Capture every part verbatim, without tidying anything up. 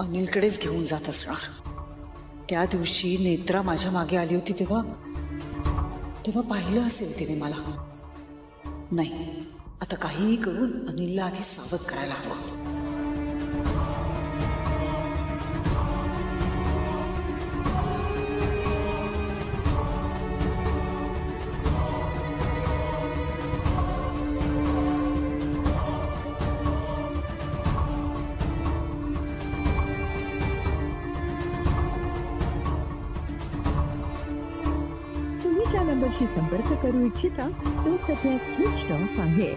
अनिलकडेच घेऊन जात असणार। त्या दिवशी नेत्रा माझ्या मागे आली होती तेव्हा तेव्हा पाहिलं असेल तिने मला। नाही, आता काहीही करून अनिलला आधी सावध करायला हवं। नंबरशी संपर्क करू इच्छिता तो सध्या स्विच ऑफ आहे।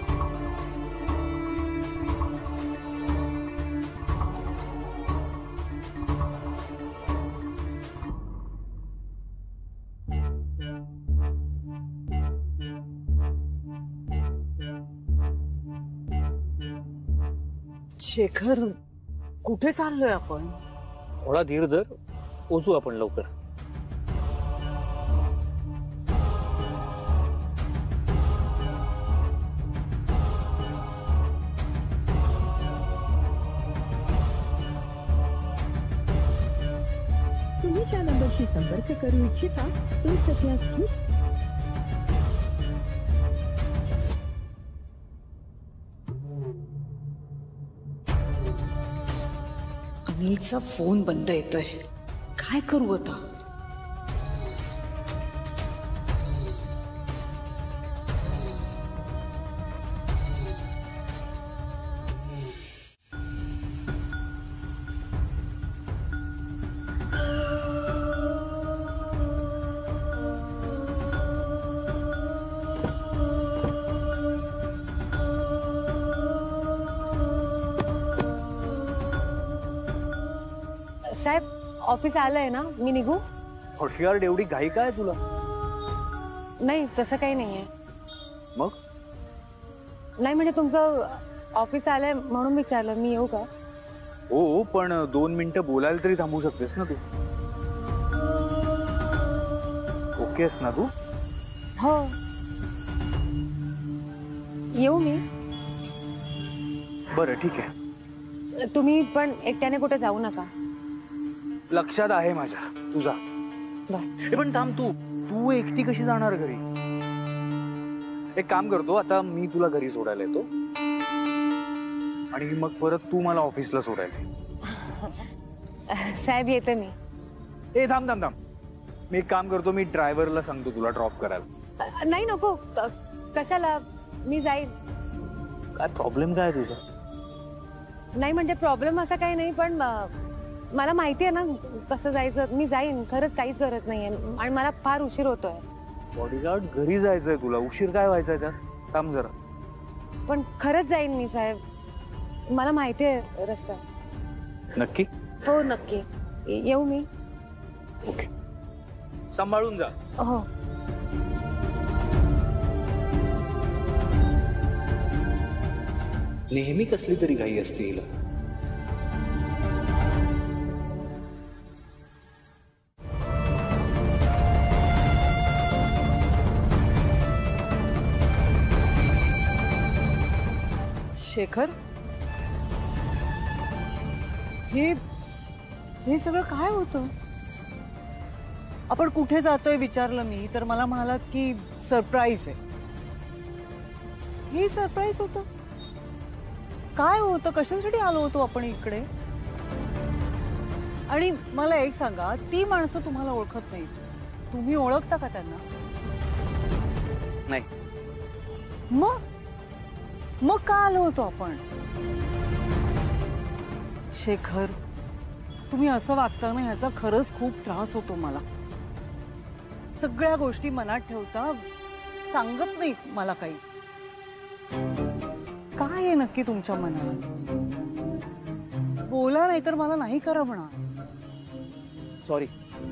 शेखर, कुठे चाललोय आपण? थोडा धीर धर, पोहोचू आपण लवकर। तुम्ही ज्या नंबरशी संपर्क करू इच्छिता तो सध्या स्विच। अनिलचा फोन बंद येतोय, काय करू आता? साहेब, ऑफिस आलंय ना, मी निघू? होशियार एवढी घाई काय तुला? नाही, तसं काही नाहीये। मग? नाही म्हणजे तुमचं ऑफिस आलंय म्हणून विचारलं, मी येऊ का? हो, पण दोन मिनिटं बोलायला तरी थांबू शकतेस ना तू? ओके आहेस ना तू? हो, येऊ मी? बरं, ठीक आहे। तुम्ही पण एकट्याने कुठे जाऊ नका। लक्षात आहे माझ्या, तू जा। बर, पण थांब, तू तू एकटी कशी जाणार घरी? एक काम करतो, आता मी तुला घरी सोडायला येतो आणि मग परत तू मला ऑफिसला सोडायला। साहेब, येते मी। ए थांब थांब थांब, मी एक काम करतो, मी ड्रायव्हरला सांगतो तुला ड्रॉप करायला। नाही, नको, कशाला, मी जाईन। काय प्रॉब्लेम काय तुझा? नाही म्हणजे प्रॉब्लेम असा काही नाही, पण मला माहिती आहे ना कसं जायचं, मी जाईन, खरंच काहीच गरज नाहीये आणि मला फार उशीर होतोय। बॉडीगार्ड, घरी जायचंय तुला, उशीर काय व्हायचा त्यात? थांब जरा। पण खरंच जाईन मी साहेब, मला माहिती आहे रस्ता। नक्की? हो नक्की, येऊ मी? ओके, सांभाळून जा। हो। नेहमी कसली तरी घाई असते हिला। शेखर, हे हे सगळं काय होतं? आपण कुठे जातोय विचारलं मी तर मला म्हणालात की सरप्राईज आहे। हे सरप्राईज होतं? काय होतं? कशासाठी आलो होतो आपण इकडे? आणि मला एक सांगा, ती माणसं तुम्हाला ओळखत नाही, तुम्ही ओळखता का त्यांना? नाही। मग मग का आलो होतो आपण? शेखर, तुम्ही असं वागता ना, ह्याचा खरंच खूप त्रास होतो मला। सगळ्या गोष्टी मनात ठेवता, सांगत नाही मला काही। काय आहे नक्की तुमच्या मनात? बोला, नाही तर मला नाही करा म्हणा। सॉरी।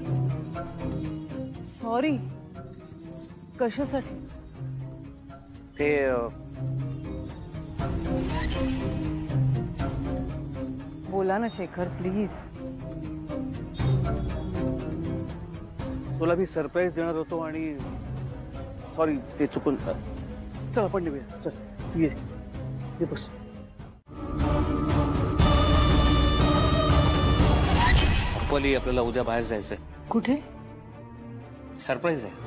सॉरी कशासाठी? ते बोला ना शेखर, प्लीज। तुला मी सरप्राईज देणार होतो आणि सॉरी, ते चुकून। चल आपण निघूया, चल ये, ये बस। रुपाली आपल्याला उद्या बाहेर जायचंय. कुठे? सरप्राईज आहे.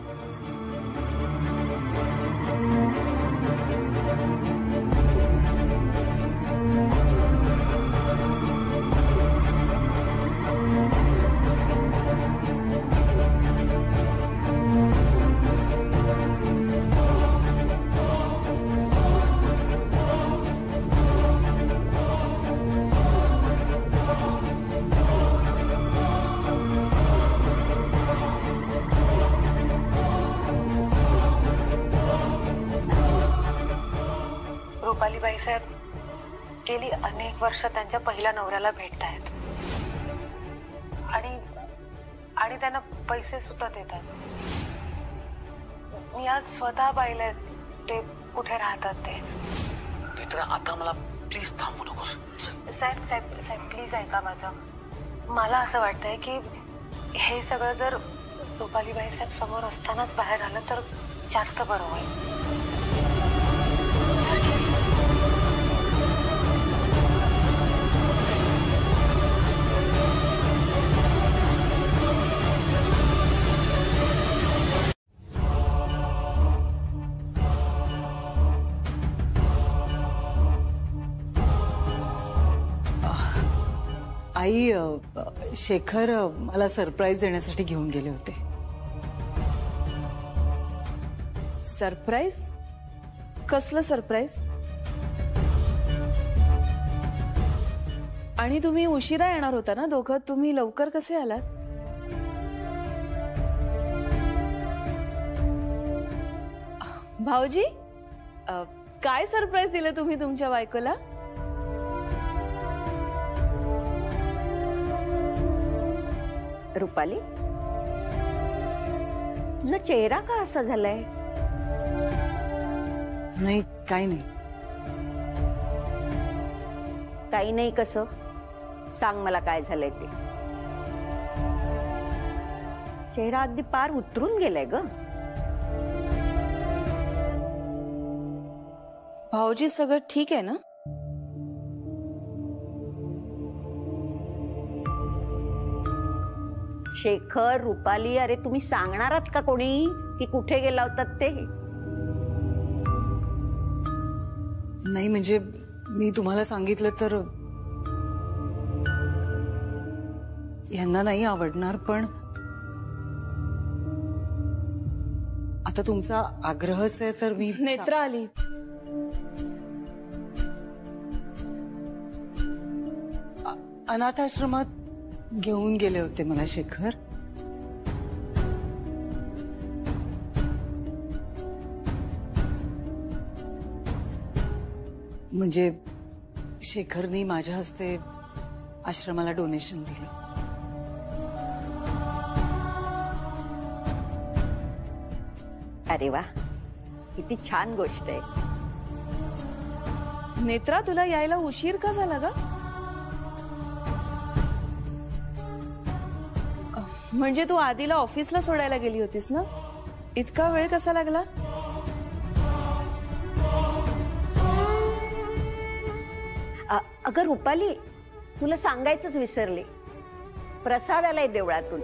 रुपाली बाईसाहेब गेली अनेक वर्ष त्यांच्या पहिल्या नवऱ्याला भेटतायत आणि आणि त्यांना पैसे सुद्धा देतात. मी आज स्वतः पाहिलंय ते कुठे राहतात ते. नेत्रा आता मला प्लीज थांबू नकोस. साहेब साहेब साहेब प्लीज ऐका माझं. मला असं वाटतंय की हे सगळं जर रुपाली बाईसाहेब समोर असतानाच बाहेर आलं तर जास्त बरं होईल. आई, शेखर मला सरप्राईज देण्यासाठी घेऊन गेले होते. सरप्राईज? कसलं सरप्राईज? आणि तुम्ही उशिरा येणार होता ना दोघं, तुम्ही लवकर कसे आलात? भाऊजी, काय सरप्राईज दिलं तुम्ही तुमच्या बायकोला? रुपाली, तुझा चेहरा का असा झालाय? नाही, काही नाही. काही नाही कसं? सांग मला काय झालंय ते. चेहरा अगदी पार उतरून गेलाय ग. भाऊजी, सगळं ठीक आहे ना? शेखर, रुपाली, अरे तुम्ही सांगणार आहात का कोणी की कुठे गेला होतात ते? नाही म्हणजे मी तुम्हाला सांगितलं तर यांना नाही आवडणार, पण आता तुमचा आग्रहच आहे तर मी. नेत्रा आली. अनाथ आश्रमात घेऊन गेले होते मला शेखर. म्हणजे शेखरनी माझ्या हस्ते आश्रमाला डोनेशन दिलं. अरे वा, किती छान गोष्ट आहे. नेत्रा, तुला यायला उशीर का झाला ग? म्हणजे तू आधीला ऑफिसला सोडायला गेली होतीस ना? इतका वेळ कसा लागला? अगं रुपाली, तुला सांगायचंच विसरले. प्रसाद आलाय देवळातून.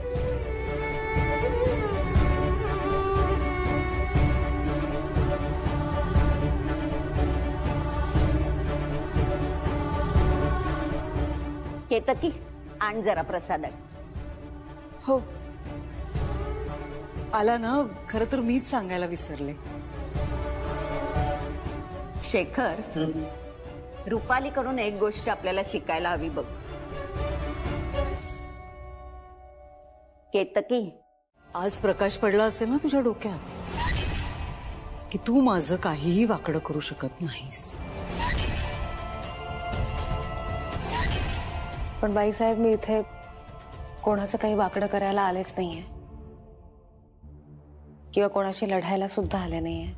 केतकी, आण जरा प्रसाद. हो, आला ना. खरं तर मीच सांगायला विसरले. शेखर, रुपालीकडून एक गोष्ट आपल्याला शिकायला हवी बघ. केतकी, आज प्रकाश पडला असेल ना तुझ्या डोक्यात की तू माझं काहीही वाकडं करू शकत नाहीस. पण बाईसाहेब, मी इथे कोणाचं काही वाकडं करायला आलेच नाहीये किंवा कोणाशी लढायला सुद्धा आले नाहीये.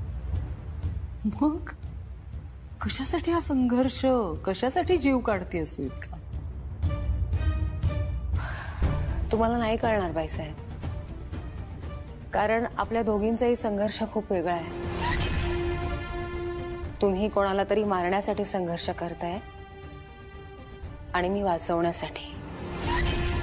मग कशासाठी हा संघर्ष? कशासाठी जीव काढतेस तू इतका? तुम्हाला नाही कळणार बाईसाहेब, कारण आपल्या दोघींचाही संघर्ष खूप वेगळा आहे. तुम्ही कोणाला तरी मारण्यासाठी संघर्ष करताय आणि मी वाचवण्यासाठी.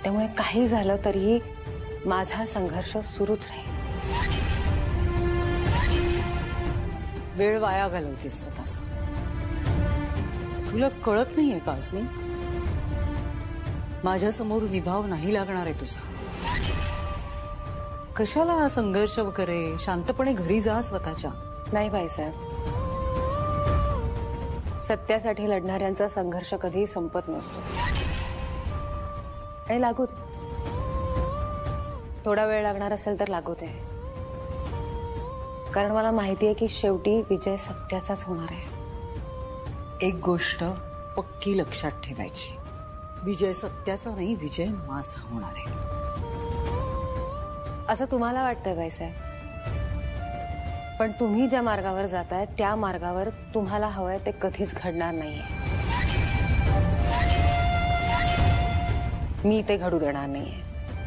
त्यामुळे काही झालं तरीही माझा संघर्ष सुरूच राहील. वेळ वाया घालवतेस स्वतःचा. तुला कळत नाहीये का अजून? माझ्या समोर निभाव नाही लागणार आहे तुझा. कशाला हा संघर्ष वगैरे? शांतपणे घरी जा स्वतःच्या. नाही बाईसाहेब, सत्यासाठी लढणाऱ्यांचा संघर्ष कधीही संपत नसतो. आणि लागू दे, थोडा वेळ लागणार असेल तर लागू दे, कारण मला माहिती आहे की शेवटी विजय सत्याचाच होणार आहे. एक गोष्ट पक्की लक्षात ठेवायची, विजय सत्याचा नाही, विजय माझा होणार आहे. असं तुम्हाला वाटतंय बाईसाहेब, पण तुम्ही ज्या मार्गावर जाताय त्या मार्गावर तुम्हाला हवंय ते कधीच घडणार नाहीये. मी ते घडू देणार नाहीये.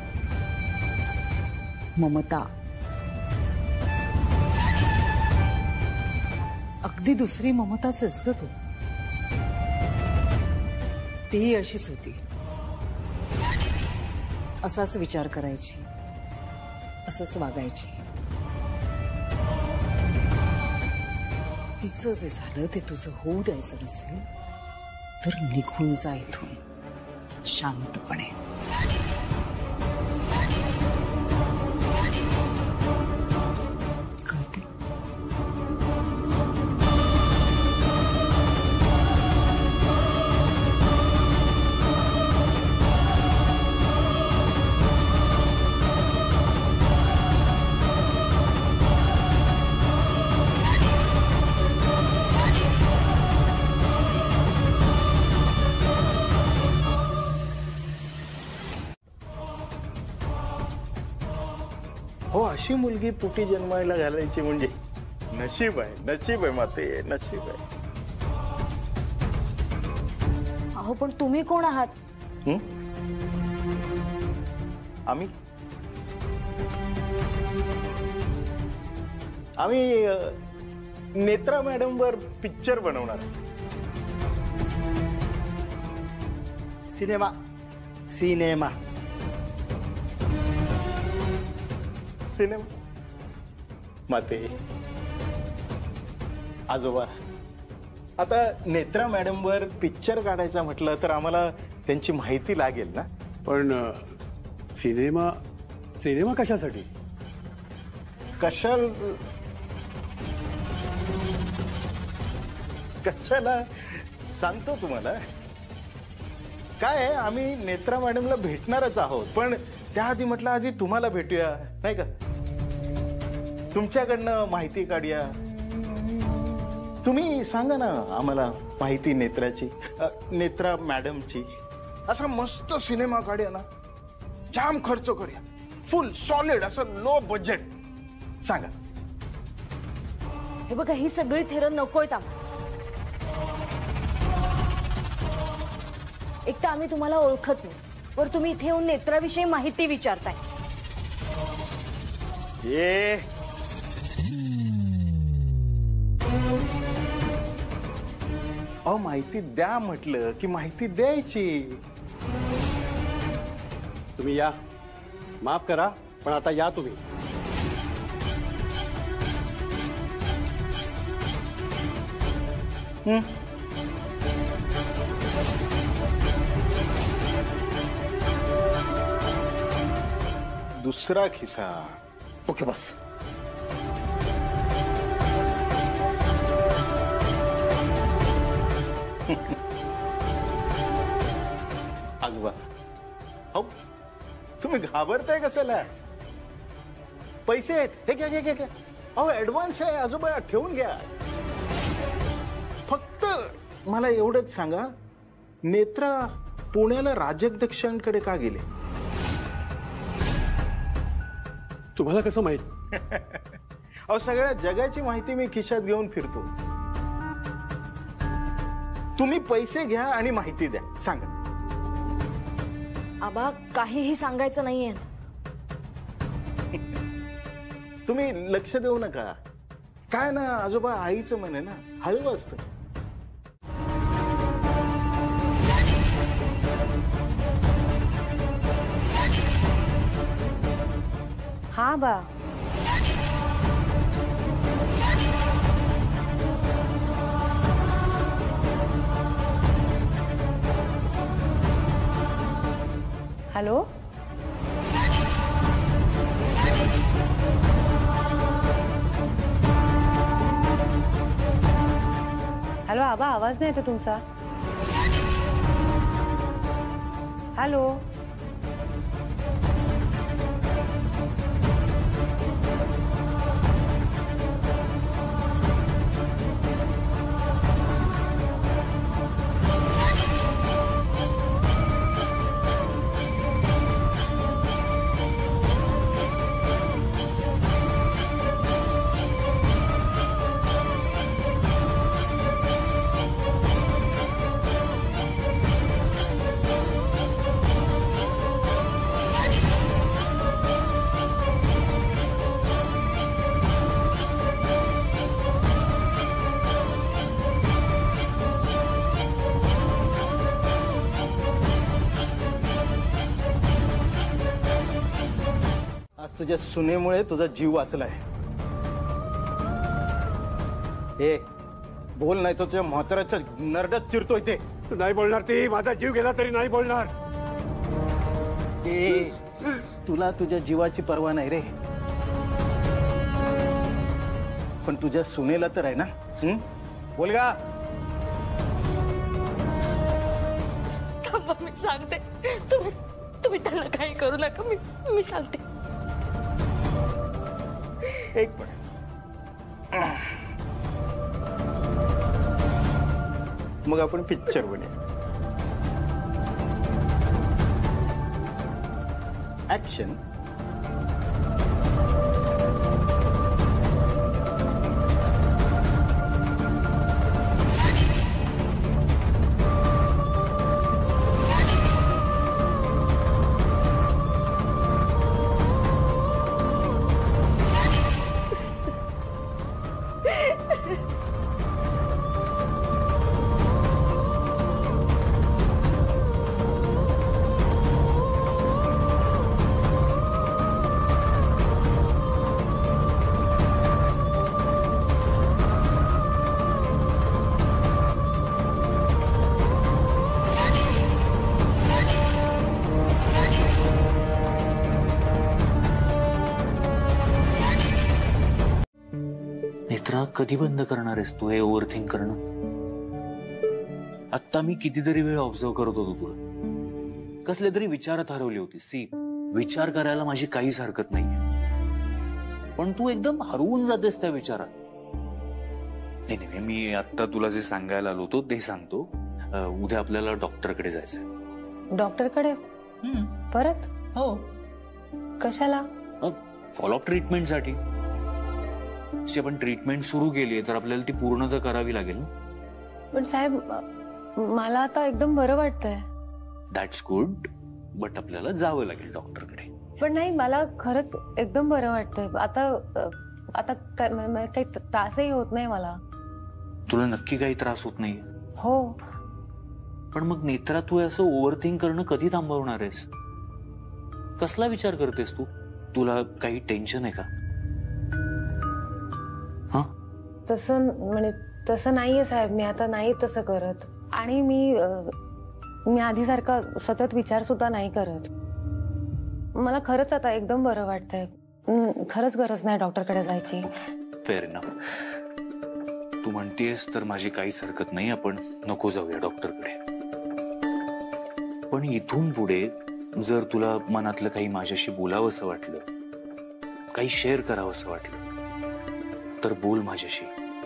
ममता, अगदी दुसरी ममताच आहेस ग तू. ती अशीच होती, असाच विचार करायची, असंच वागायची. तिचं जे झालं ते तुझं होऊ द्यायचं नसेल तर निघून जा इथून शांतपणे. कळते? हो, अशी मुलगी पोटी जन्मायला घालायची म्हणजे नशीब आहे, नशीब आहे माते, नशीब आहे. अहो पण तुम्ही कोण आहात? हं? आम्ही आम्ही अ, नेत्रा मॅडम वर पिक्चर बनवणार. सिनेमा सिनेमा सिनेमा माते, आजोबा, आता नेत्रा मॅडम वर पिक्चर काढायचा म्हटलं तर आम्हाला त्यांची माहिती लागेल ना. पण अ, सिनेमा सिनेमा कशासाठी? कशाल कशाला सांगतो तुम्हाला. काय आहे, आम्ही नेत्रा मॅडमला भेटणारच आहोत, पण त्याआधी म्हटलं आधी तुम्हाला भेटूया नाही का. तुमच्याकडनं माहिती काढूया. तुम्ही सांगा ना आम्हाला माहिती नेत्राची, अ, नेत्रा मॅडमची. असा मस्त सिनेमा काढूया ना, जाम खर्च करूया, फुल सॉलिड असं लो बजेट. सांगा. हे बघा, ही सगळी थेरं नकोय आम्हाला. एक तर आम्ही तुम्हाला ओळखत नाही, वर तुम्ही इथे येऊन नेत्राविषयी माहिती विचारताय. ये अहो, माहिती द्या म्हटलं की माहिती द्यायची. तुम्ही या, माफ करा पण आता या तुम्ही. हं? दुसरा खिसा. ओके बस. आजोबा, अहो तुम्ही घाबरताय कशाला? पैसे आहेत, हे घ्या घ्या घ्या. अहो ऍडव्हान्स आहे आजोबा, ठेवून घ्या. फक्त मला एवढंच सांगा, नेत्रा पुण्याला राजध्यक्षांकडे का गेले? तुम्हाला कसं माहित? अहो सगळ्या जगाची माहिती मी खिशात घेऊन फिरतो. तुम्ही पैसे घ्या आणि माहिती द्या. सांगा. आबा, काहीही सांगायचं नाहीये. तुम्ही लक्ष देऊ नका. काय ना आजोबा, आईचं मन आहे ना, हळवं असतं. हा बा. हॅलो. हॅलो आबा, आवाज नाही येतो तुमचा. हॅलो. तुझ्या सुनेमुळे तुझा जीव वाचलाय. ए बोल, नाही तो तुझ्या म्हाताऱ्याच्या नरड्यात चिरतोय. ते नाही बोलणार. ती माझा जीव गेला तरी नाही बोलणार. ए तुला तुझ्या जीवाची पर्वा नाही रे, पण तुझ्या सुनेला तर आहे ना. हं? बोल गा. मी सांगते, तुम्ही तुम्ही त्यांना काही करू नका. मी मी सांगते. एक मिनिट. मग आपण पिक्चर बनवूया. ऍक्शन. नेत्रा, कधी बंद करणार आहेस तू हे ओव्हरथिंक करणं? आत्ता मी कितीतरी वेळ ऑब्झर्व करत होतो तुला. कसले तरी विचारात हरवली होती. सी, विचार करायला माझी काहीच हरकत नाहीये, पण तू एकदम हरवून जातेस त्या विचारात. नाही नाही, मी आत्ता तुला जे सांगायला आलो होतो ते सांगतो. उद्या आपल्याला डॉक्टरकडे जायचंय. डॉक्टरकडे परत? हो. कशाला? फॉलोअप ट्रीटमेंटसाठी. आपण ट्रीटमेंट सुरू केली तर आपल्याला ती पूर्ण तर करावी लागेल ना. पण साहेब, मला आता एकदम बरं वाटतंय. दॅट्स गुड, बट आपल्याला जावं लागेल डॉक्टरकडे. पण नाही, मला खरंच एकदम बरं वाटतंय आता. आता काही त्रासही होत नाही मला. तुला नक्की काही त्रास होत नाही? हो. पण मग नेत्रा, तू असं ओव्हरथिंक करणं कधी थांबवणार आहेस? कसला विचार करतेस तू? तुला काही टेन्शन आहे का? तसं म्हणजे तसं नाहीये साहेब. मी आता नाही तसं करत. आणि मी मी आधीसारखा सतत विचार सुद्धा नाही करत. मला खरंच आता एकदम बरं वाटतंय. खरंच गरज नाही डॉक्टरकडे जायची. Fair enough. तू म्हणतेस तर माझी काहीच हरकत नाही. आपण नको जाऊया डॉक्टरकडे. पण इथून पुढे जर तुला मनातलं काही माझ्याशी बोलावंसं वाटलं, काही शेअर करावंसं वाटलं, तर बोल माझ्याशी.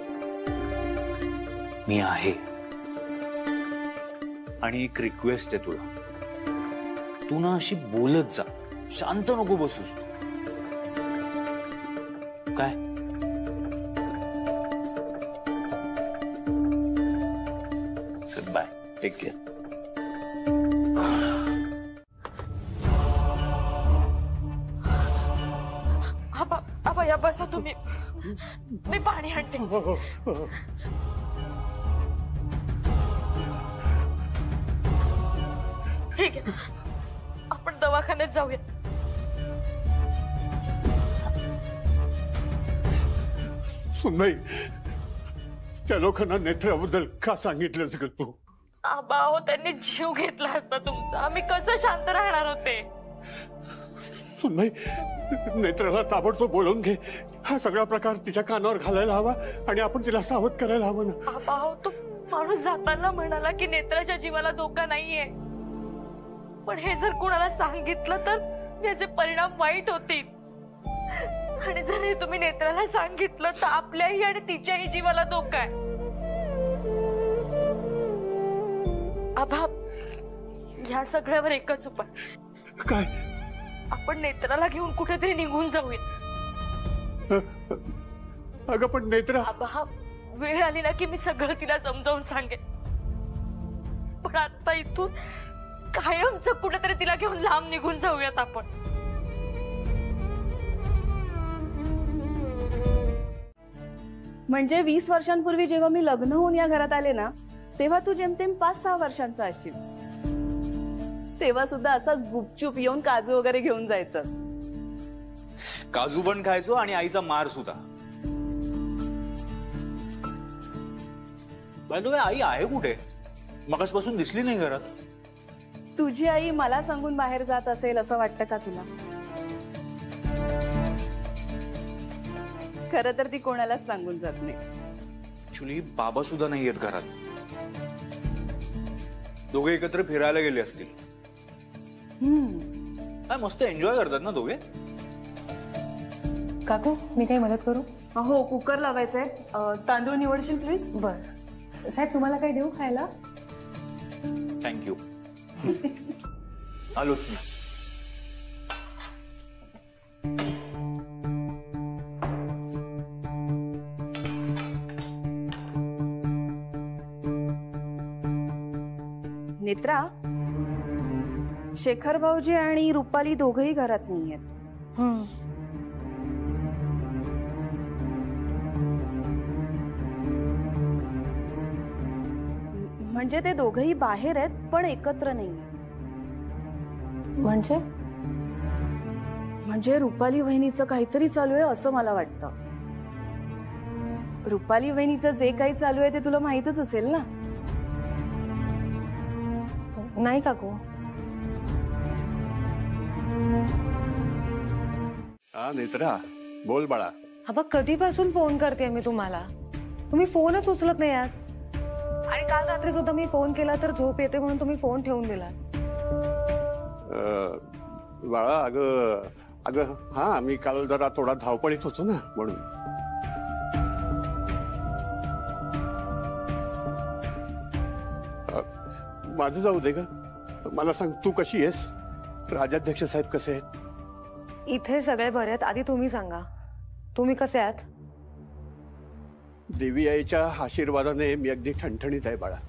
मी आहे. आणि एक रिक्वेस्ट आहे तुला, तू ना अशी बोलत जा. शांत नको बसूस तू. काय? चल बाय, टेक केअर. आबा या बसा तुम्ही, मी पाणी आणते. ठीक आहे, आपण दवाखान्यात जाऊया. सुनबाई, त्या लोकांना नेत्राबद्दल का सांगितलंच ग तू? आबा हो, त्यांनी जीव घेतला असता तुमचा, आम्ही कसं शांत राहणार होते? सुनबाई, नेत्राला ताबडतोब बोलवून घे. हा सगळा प्रकार तिच्या कानावर घालायला हवा आणि आपण तिला सावध करायला हवं ना. आबा हो, तो माणूस जाताना म्हणाला की नेत्राच्या जीवाला धोका नाहीये, पण हे जर कोणाला सांगितलं तर याचे परिणाम वाईट होतील. आणि जर हे तुम्ही नेत्राला सांगितलं तर आपल्याही आणि तिच्याही जीवाला धोका आहे. आबा, या सगळ्यावर एकच उपाय. काय? आपण नेत्राला घेऊन कुठेतरी निघून जाऊया. अगं पण नेत्रा, आबा, वेळ आली ना की मी सगळं तिला समजावून सांगेन, पण आता इथून कायमचं कुठेतरी तिला घेऊन लांब निघून जाऊयात आपण. म्हणजे वीस वर्षांपूर्वी जेव्हा मी लग्न होऊन या घरात आले ना, तेव्हा तू जेमतेम पाच सहा वर्षांचा असशील. तेव्हा सुद्धा असाच गुपचूप येऊन काजू वगैरे घेऊन जायचं. काजू पण खायचो आणि आईचा मार सुद्धा. आई आहे कुठे? मगासपासून दिसली नाही घरात. तुझी आई मला सांगून बाहेर जात असेल असं वाटतं का तुला? खरं तर ती कोणालाच सांगून जात नाही. ऍक्च्युली बाबा सुद्धा नाही आहेत घरात. दोघे एकत्र फिरायला गेले असतील. हम्म, मस्त एन्जॉय करतात ना दोघे. काकू, मी काही मदत करू? हो, कुकर लावायचंय. तांदूळ निवडशील प्लीज? बर. साहेब, तुम्हाला काही देऊ खायला? थँक्यू. आलो तुम्ही. नेत्रा, शेखर भाऊजी आणि रुपाली दोघही घरात नाहीयेत. म्हणजे ते दोघही बाहेर आहेत पण एकत्र नाही. म्हणजे म्हणजे रुपाली वहिनीचं काहीतरी चालू आहे असं मला वाटतं. रुपाली वहिनीचं जे काही चालू आहे ते तुला माहीतच असेल ना? नाही काकू. हा नेत्रा, बोल बाळा. आबा, कधीपासून फोन करते मी तुम्हाला, तुम्ही फोनच उचलत नाही आहात. आणि काल रात्री सुद्धा मी फोन केला तर झोप येते म्हणून तुम्ही फोन ठेवून दिला. बाळा, अगं अगं हा मी काल जरा थोडा धावपळीत होतो ना म्हणून. माझं जाऊ दे ग. मला सांग, तू कशी आहेस? राजाध्यक्ष साहेब कसे आहेत? इथे सगळे बरे आहेत. आधी तुम्ही सांगा, तुम्ही कसे आहात? देवी आईच्या आशीर्वादाने मी अगदी ठणठणीत आहे बाळा.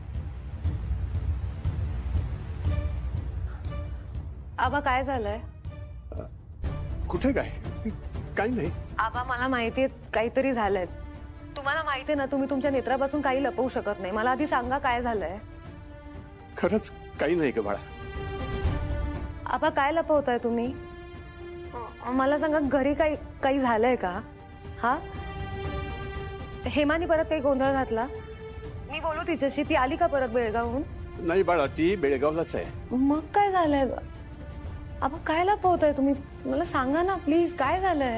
आबा, काय झालंय? कुठे काय? काही नाही. आबा, मला माहितीये काहीतरी झालंय. तुम्हाला माहितीये ना, तुम्ही तुमच्या नेत्रापासून काही लपवू शकत नाही. मला आधी सांगा काय झालंय. खरंच काही नाही ग बाळा. आबा, काय लपवताय तुम्ही? मला सांगा, घरी काही काही झालंय का? हा, हेमानी परत काही गोंधळ घातला? मी बोलू तिच्याशी, ती आली का परत बेळगावहून? नाही बाळा, ती बेळगावलाच आहे. मग काय झालंय? आबा, काय लपवताय तुम्ही? मला सांगा ना प्लीज, काय झालंय?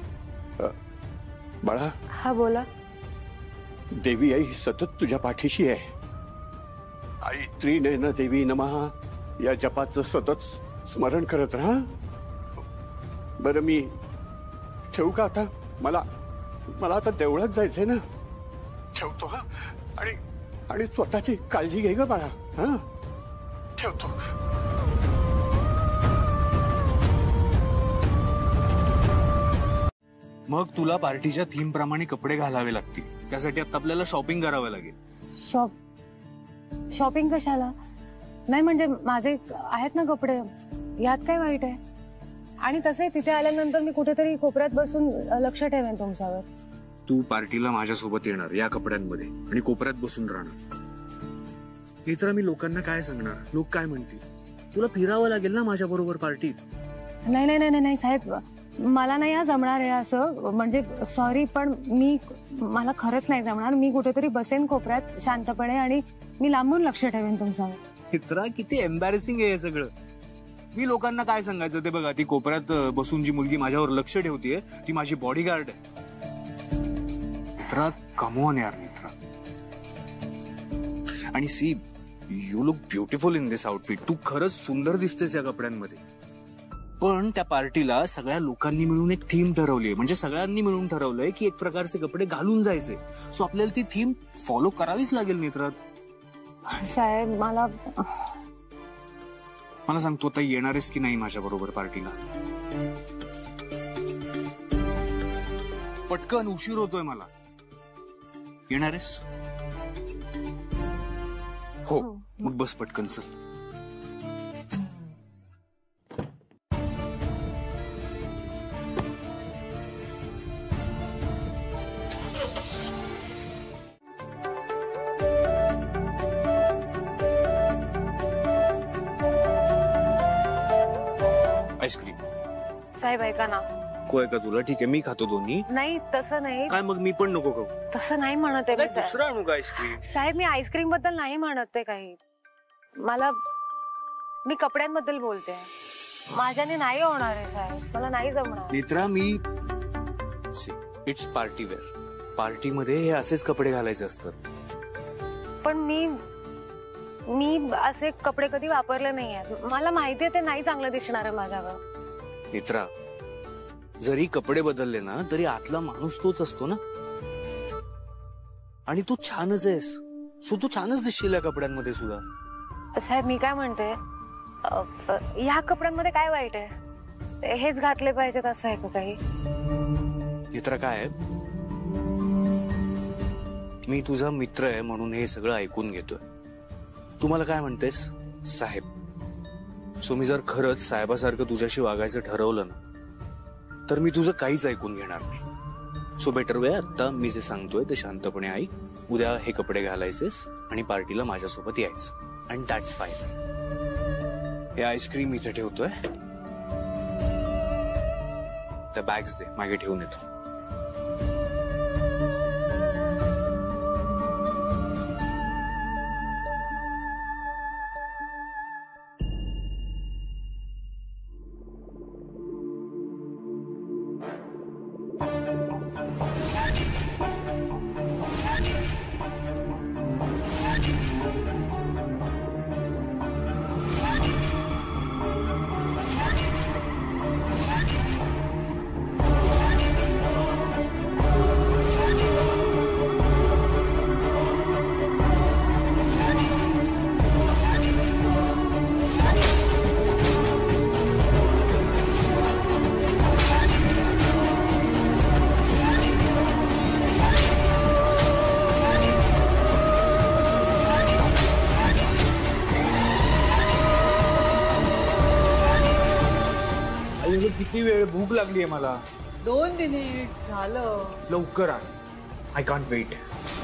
बाळा. हा, बोला. देवी आई सतत तुझ्या पाठीशी आहे. आई त्रिनयन देवी नमः या जपाचं सतत स्मरण करत राहा. बरं, मी ठेवू का आता? मला मला आता देवळात जायचंय ना. ठेवतो हा. आणि आणि स्वतःची काळजी घे ग बाळा. हा, ठेवतो. मग तुला पार्टीच्या थीम प्रमाणे कपडे घालावे लागतील. त्यासाठी आता आपल्याला शॉपिंग करावं लागेल. शॉप शॉपिंग कशाला? नाही म्हणजे माझे आहेत ना कपडे, यात काय वाईट आहे? आणि तसे तिथे आल्यानंतर मी कुठेतरी कोपऱ्यात बसून लक्ष ठेवेन तुमच्यावर. तू पार्टीला माझ्यासोबत येणार या कपड्यांमध्ये आणि कोपऱ्यात बसून राहणार. नेत्रा, मी लोकांना काय सांगणार? लोक काय म्हणतील? तुला फिरावं लागेल ना माझ्या बरोबर पार्टीत. नाही नाही नाही नाही साहेब, मला नाही हा जमणार आहे असं, म्हणजे सॉरी पण मी मला खरंच नाही जमणार. मी कुठेतरी बसेन कोपऱ्यात शांतपणे आणि मी लांबून लक्ष ठेवेन तुमच्यावर. मित्रा किती एम्बॅरेसिंग आहे हे सगळं. मी लोकांना काय सांगायचं ते बघा, ती कोपऱ्यात बसून जी मुलगी माझ्यावर लक्ष ठेवतीये ती माझी बॉडीगार्ड आहे. मित्रा कमॉन यार मित्रा. आणि see you look beautiful in this outfit. तू खरंच सुंदर दिसतेस या कपड्यांमध्ये. पण त्या पार्टीला सगळ्या लोकांनी मिळून एक थीम ठरवली, म्हणजे सगळ्यांनी मिळून ठरवलंय की एक प्रकारचे कपडे घालून जायचे. सो आपल्याला ती थीम फॉलो करावीच लागेल मित्रा. साहेब मला मला सांगतो आता येणारेस की नाही माझ्या बरोबर पार्टीला? पटकन उशीर होतोय मला. येणारेस? हो मग बस पटकन चल. आईस्क्रीम. साहेब ऐका ना. कोय का तुला? ठीक आहे मी खातो दोन्ही. नाही तसं नाही. काय मग मी पण नको खाऊ? तसं नाही म्हणत आहे मी. दुसरं आणू का आईस्क्रीम? साहेब मी आईस्क्रीम बद्दल नाही म्हणत आहे काही. मला मी कपड्यांबद्दल बोलते. माझ्याने नाही होणार आहे साहेब, मला नाही जमणार. मित्रा मी इट्स पार्टी वेअर. पार्टीमध्ये हे असेच कपडे घालायचे असतात. पण मी मी असे कपडे कधी वापरले नाही आहेत. मला माहिती आहे ते नाही चांगलं दिसणार आहे माझ्यावर. मित्रा जरी कपडे बदलले ना तरी आतला माणूस तोच असतो ना. आणि तू छानच आहेस. सो तू छानच दिसशील या कपड्यांमध्ये सुद्धा. साहेब मी काय म्हणते, ह्या कपड्यांमध्ये काय वाईट आहे? हेच घातले पाहिजेत असं आहे का काही? मित्रा काय मी तुझा मित्र आहे म्हणून हे सगळं ऐकून घेतोय. तू मला काय म्हणतेस? साहेब. सो मी जर खरंच साहेबासारखं तुझ्याशी वागायचं ठरवलं ना तर मी तुझं काहीच ऐकून घेणार नाही. सो बेटर वे आता मी जे सांगतोय ते शांतपणे ऐक. उद्या हे कपडे घालायचेस आणि पार्टीला माझ्यासोबत यायचं. And that's fine. हे आईस्क्रीम इथे ठेवतोय. त्या बॅग्स दे मागे ठेवून येतो. किती वेळ? भूक लागली आहे मला. दोन मिनिट झालं. लवकर आ. I can't weight.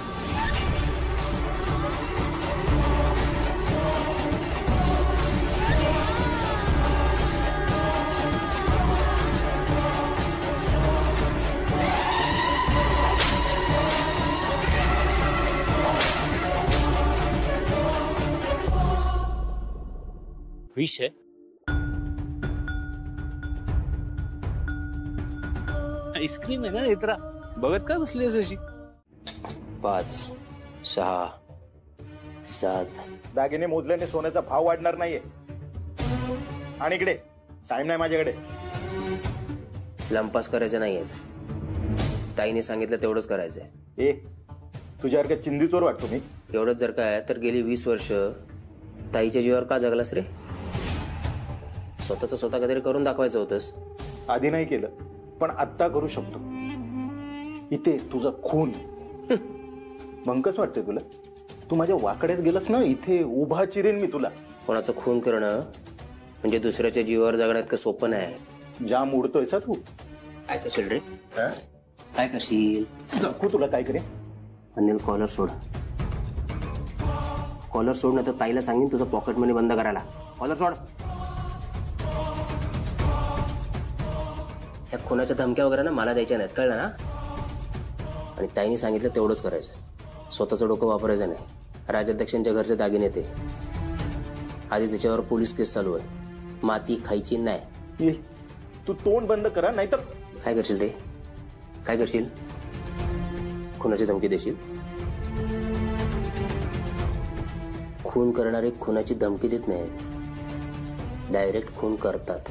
विष आहे. आईस्क्रीम आहे ना नेत्रा. बघत काय बसली अशी? पाच सहा सात. दागिने मोजल्याने सोन्याचा भाव वाढणार नाहीये. आणि इकडे टाइम नाही माझ्याकडे. लंपास करायचे नाहीयेत. ताईने सांगितलं तेवढंच करायचंय. ए तुझ्यासारखं चिंदी चोर वाटतो मी. एवढंच जर काय तर गेली वीस वर्ष ताईच्या जीवावर का जगलास रे? स्वतःच स्वतः कधीतरी करून दाखवायचं होतंस. आधी नाही केलं पण आत्ता करू शकतो. इथे तुझा खून मंकस वाटते तुला? तू माझ्या वाकड्यात गेलास ना, इथे उभा चिरेन मी तुला. कोणाचं खून करणं म्हणजे दुसऱ्याच्या जीवावर जगण्यात का सोपं नाही. जाम उडतोय सा तू. काय करशील रे? काय करशील? दाखवू तुला काय करेन. अनिल कॉलर सोड. कॉलर सोड ना तर ताईला सांगेन तुझं पॉकेट मनी बंद करायला. कॉलर सोड. या खुनाच्या धमक्या वगैरे ना मला द्यायच्या नाहीत, कळलं ना? आणि ताईने सांगितलं तेवढंच करायचं, स्वतःचं डोकं वापरायचं नाही. राजाध्यक्षांच्या घरचे दागिने ते आधीच त्याच्यावर पोलीस केस चालू आहे, माती खायची नाही. तू तोंड बंद करा, नाहीतर काय करशील रे? काय करशील? खुनाची धमकी देशील? खून करणारे खुनाची धमकी देत नाहीत, डायरेक्ट खून करतात,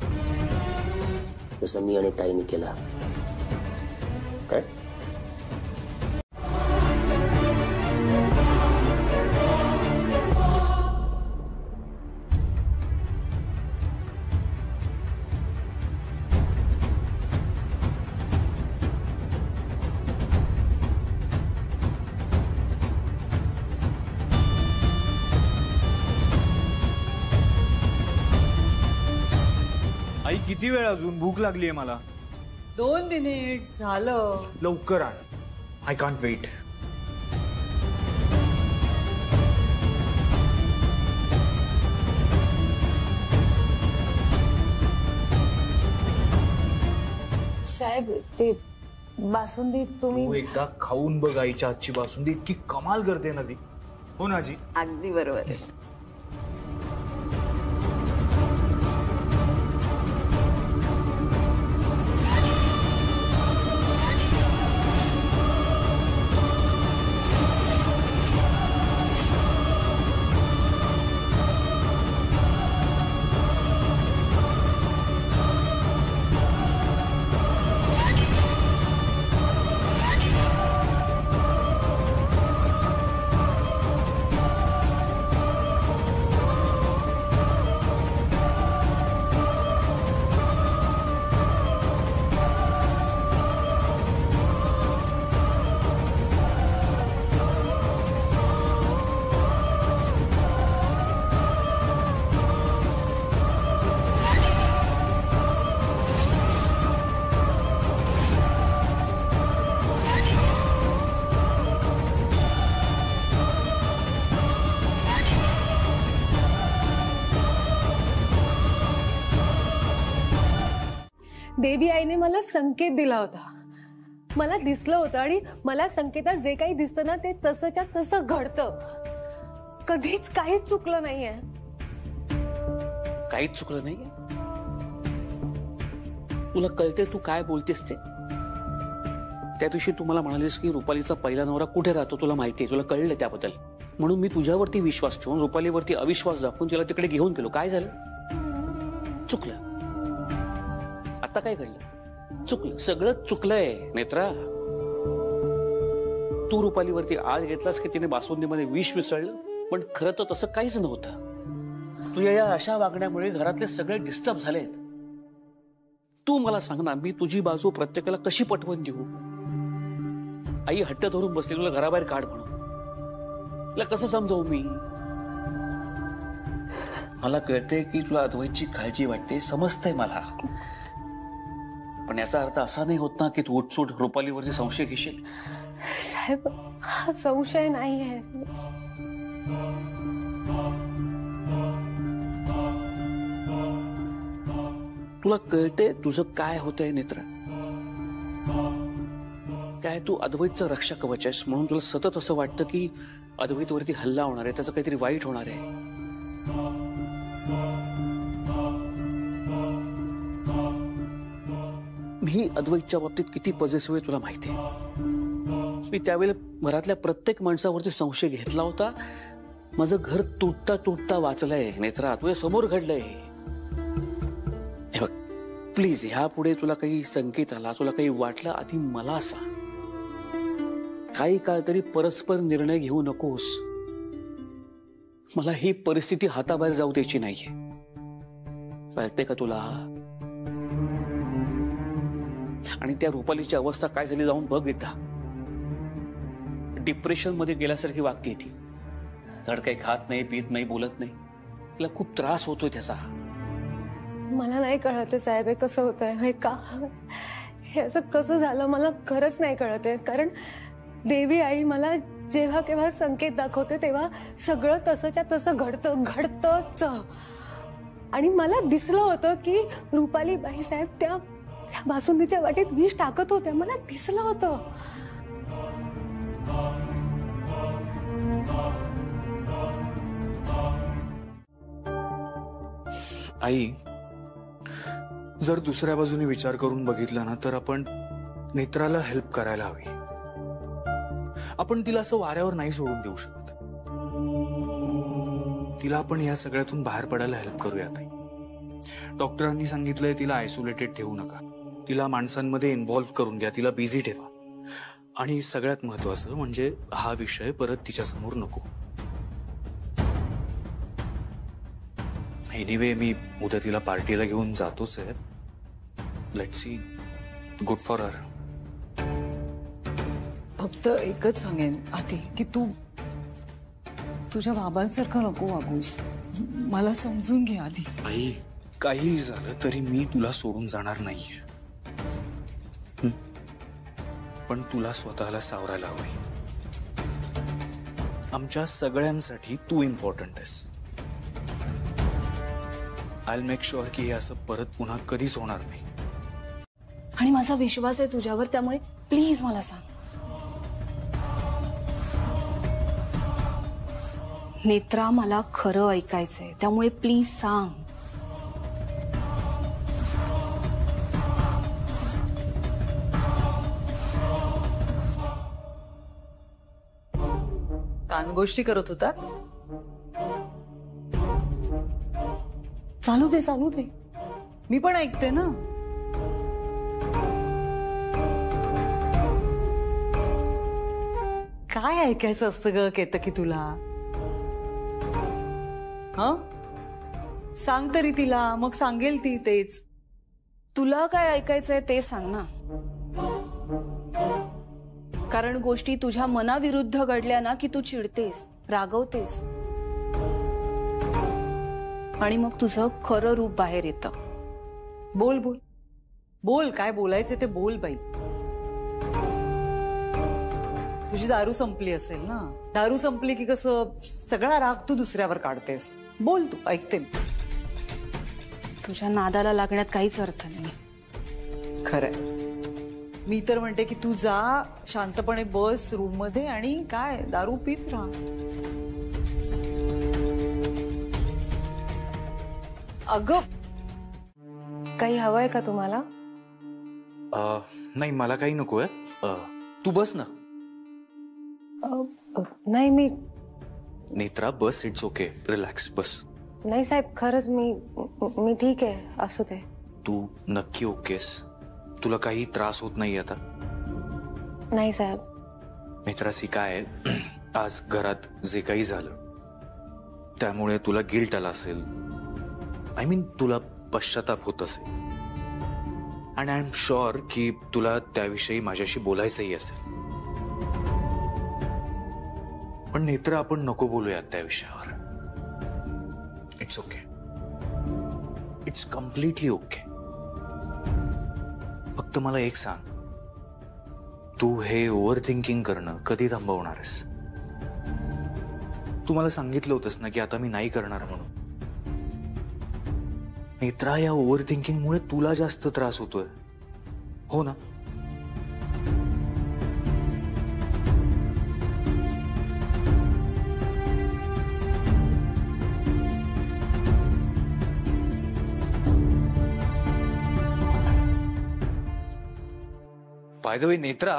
जसं मी आणि ताईने केला. काय? आई किती वेळ अजून? भूक लागलीये मला. दोन मिनिट झालं. लवकर आण. I can't weight. साहेब ते बासुंदी तुम्ही तू एकदा खाऊन बघ आईच्या हातची बासुंदी, इतकी कमाल करते ना ती. हो ना आजी? अगदी बरोबर आहे. देवी आईने मला संकेत दिला होता, मला दिसलं होतं आणि मला संकेतात जे काही दिसतं ना ते तसंच्या तसं घडतं. कधीच काहीच चुकलं नाहीये. काहीच चुकलं नाहीये? तुला कळते तू काय बोलतेस ते? त्या दिवशी तू मला म्हणालीस की रुपालीचा पहिला नवरा कुठे राहतो तुला माहिती आहे, तुला कळलं त्याबद्दल, म्हणून मी तुझ्यावरती विश्वास ठेवून रुपालीवरती अविश्वास दाखवून तिला तिकडे घेऊन गेलो. काय झालं? चुकलं. आता काय कळलं? चुकलं, सगळं चुकलंय नेत्रा. तू रुपालीवरती आज घेतलास की तिने बासुंदीमध्ये विष मिसळलं, पण खरं तर तसं काहीच नव्हतं. तुझ्या या अशा वागण्यामुळे घरातले सगळे डिस्टर्ब झालेत. तू मला सांग ना, मी तुझी बाजू प्रत्येकाला कशी पटवून देऊ? आई हट्ट धरून बसली तुला घराबाहेर काढ म्हणून. तुला कसं समजावू मी? मला कळते की तुला अद्वैतची काळजी वाटते, समजतंय मला, पण याचा अर्थ असा नाही होत ना की तू उठसूट रुपालीवरती संशय घेशील. साहेब हा संशय नाही आहे. तुला कळते तुझं काय होतंय नेत्रा? काय तू अद्वैतचं रक्षा कवच आहेस म्हणून तुला सतत असं वाटतं की अद्वैतवरती हल्ला होणार आहे, त्याचं काहीतरी वाईट होणार आहे. मी अद्वैतच्या बाबतीत किती पॉझिटिव्ह आहे तुला माहिती आहे. मी त्यावेळेला घरातल्या प्रत्येक माणसावरती संशय घेतला होता. माझं घर तुटता तुटता वाचलंय नेत्रा, तुझ्या समोर घडलंय. हे बघ प्लीज, ह्या पुढे तुला काही संकेत आला, तुला काही वाटलं, आधी मला सांग. काही काळ तरी परस्पर निर्णय घेऊ नकोस. मला ही परिस्थिती हाताबाहेर जाऊ द्यायची नाहीये, कळते का तुला? आणि त्या रुपालीची अवस्था काय झाली जाऊन बघ एकदा. डिप्रेशन मध्ये गेल्यासारखी वागते ती. धड काही खात नाही, पित नाही, बोलत नाही. तिला खूप त्रास होतोय त्याचा. मला नाही कळत साहेब हे कसं होत आहे, का हे असं कसं झालं मला खरंच नाही कळत आहे. कारण देवी आई मला जेव्हा केव्हा संकेत दाखवते तेव्हा सगळं तसंच्या तसं घडतं घडतंच. आणि मला दिसलं होतं की रुपाली बाई साहेब त्या त्या बासुंदीच्या वाटीत विष टाकत होत्या, मला दिसलं होतं. आई, जर दुसऱ्या बाजूने विचार करून बघितलं ना तर आपण नेत्राला हेल्प करायला हवी. आपण तिला असं वाऱ्यावर नाही सोडून देऊ शकत. तिला आपण या सगळ्यातून बाहेर पडायला हेल्प करूयात आई. डॉक्टरांनी सांगितलंय तिला आयसोलेटेड ठेवू नका, तिला माणसांमध्ये इन्व्हॉल्व्ह करून घ्या, तिला बिझी ठेवा. आणि सगळ्यात महत्वाचं म्हणजे हा विषय परत तिच्या समोर नको. एनिवे मी उद्या तिला पार्टीला घेऊन जातोच आहे. Let's see, good for her. फक्त एकच सांगेन आधी की तू तुझ्या बाबांसारखं नको वागूस. मला समजून घे आधी. आई, काही झालं तरी मी तुला सोडून जाणार नाहीये, पण तुला स्वतःला सावरायला हवंय. आमच्या सगळ्यांसाठी तू इम्पॉर्टंट आहेस. आय विल मेक शुअर की हे असं परत पुन्हा कधीच होणार नाही. आणि माझा विश्वास आहे तुझ्यावर, त्यामुळे प्लीज मला सांग. नेत्रा, मला खरं ऐकायचंय, त्यामुळे प्लीज सांग. कानगोष्टी करत होता. चालू दे चालू दे, मी पण ऐकते ना. काय ऐकायचं असतं ग केतकी तुला? हा, सांग तरी तिला, मग सांगेल ती तेच. तुला काय ऐकायचंय ते सांग ना. कारण गोष्टी तुझ्या मनाविरुद्ध घडल्या ना की तू चिडतेस, रागवतेस आणि मग तुझं खरं रूप बाहेर येतं. बोल बोल बोल, काय बोलायचं ते बोल बाई. तुझी दारू संपली असेल ना. दारू संपली की कसं सगळा राग तू दुसऱ्यावर काढतेस. बोल, तू ऐकते. तुझ्या नादाला लागण्यात काहीच अर्थ नाही. खरंय. मी तर म्हणते की तू जा, शांतपणे बस रूम मध्ये आणि काय दारू पीत राहा. अगं, काही हवंय का तुम्हाला? अ, नाही, मला काही नकोय. तू बस ना. नाही मी नेत्रा, बस. इट्स ओके, रिलॅक्स, बस. नाही साहेब, खरंच मी मी ठीक आहे, असू दे. तू नक्की ओकेस? तुला काही त्रास होत नाही आता? नाही साहेब. नेत्रासी, काय आज घरात जे काही झालं त्यामुळे तुला गिल्ट आला असेल. आय मीन तुला पश्चाताप होत असेल. आणि आय एम शुअर की तुला त्याविषयी माझ्याशी बोलायचंही असेल. पण नेत्र, आपण नको बोलूयात त्या विषयावर. It's okay, it's completely okay. फक्त मला एक सांग, तू हे ओव्हर थिंकिंग करणं कधी थांबवणार आहेस? तू मला सांगितलं होतंस ना की आता मी नाही करणार म्हणून. नेत्रा, या ओव्हर थिंकिंग मुळे तुला जास्त त्रास होतोय, हो ना? बाय द वे नेत्रा,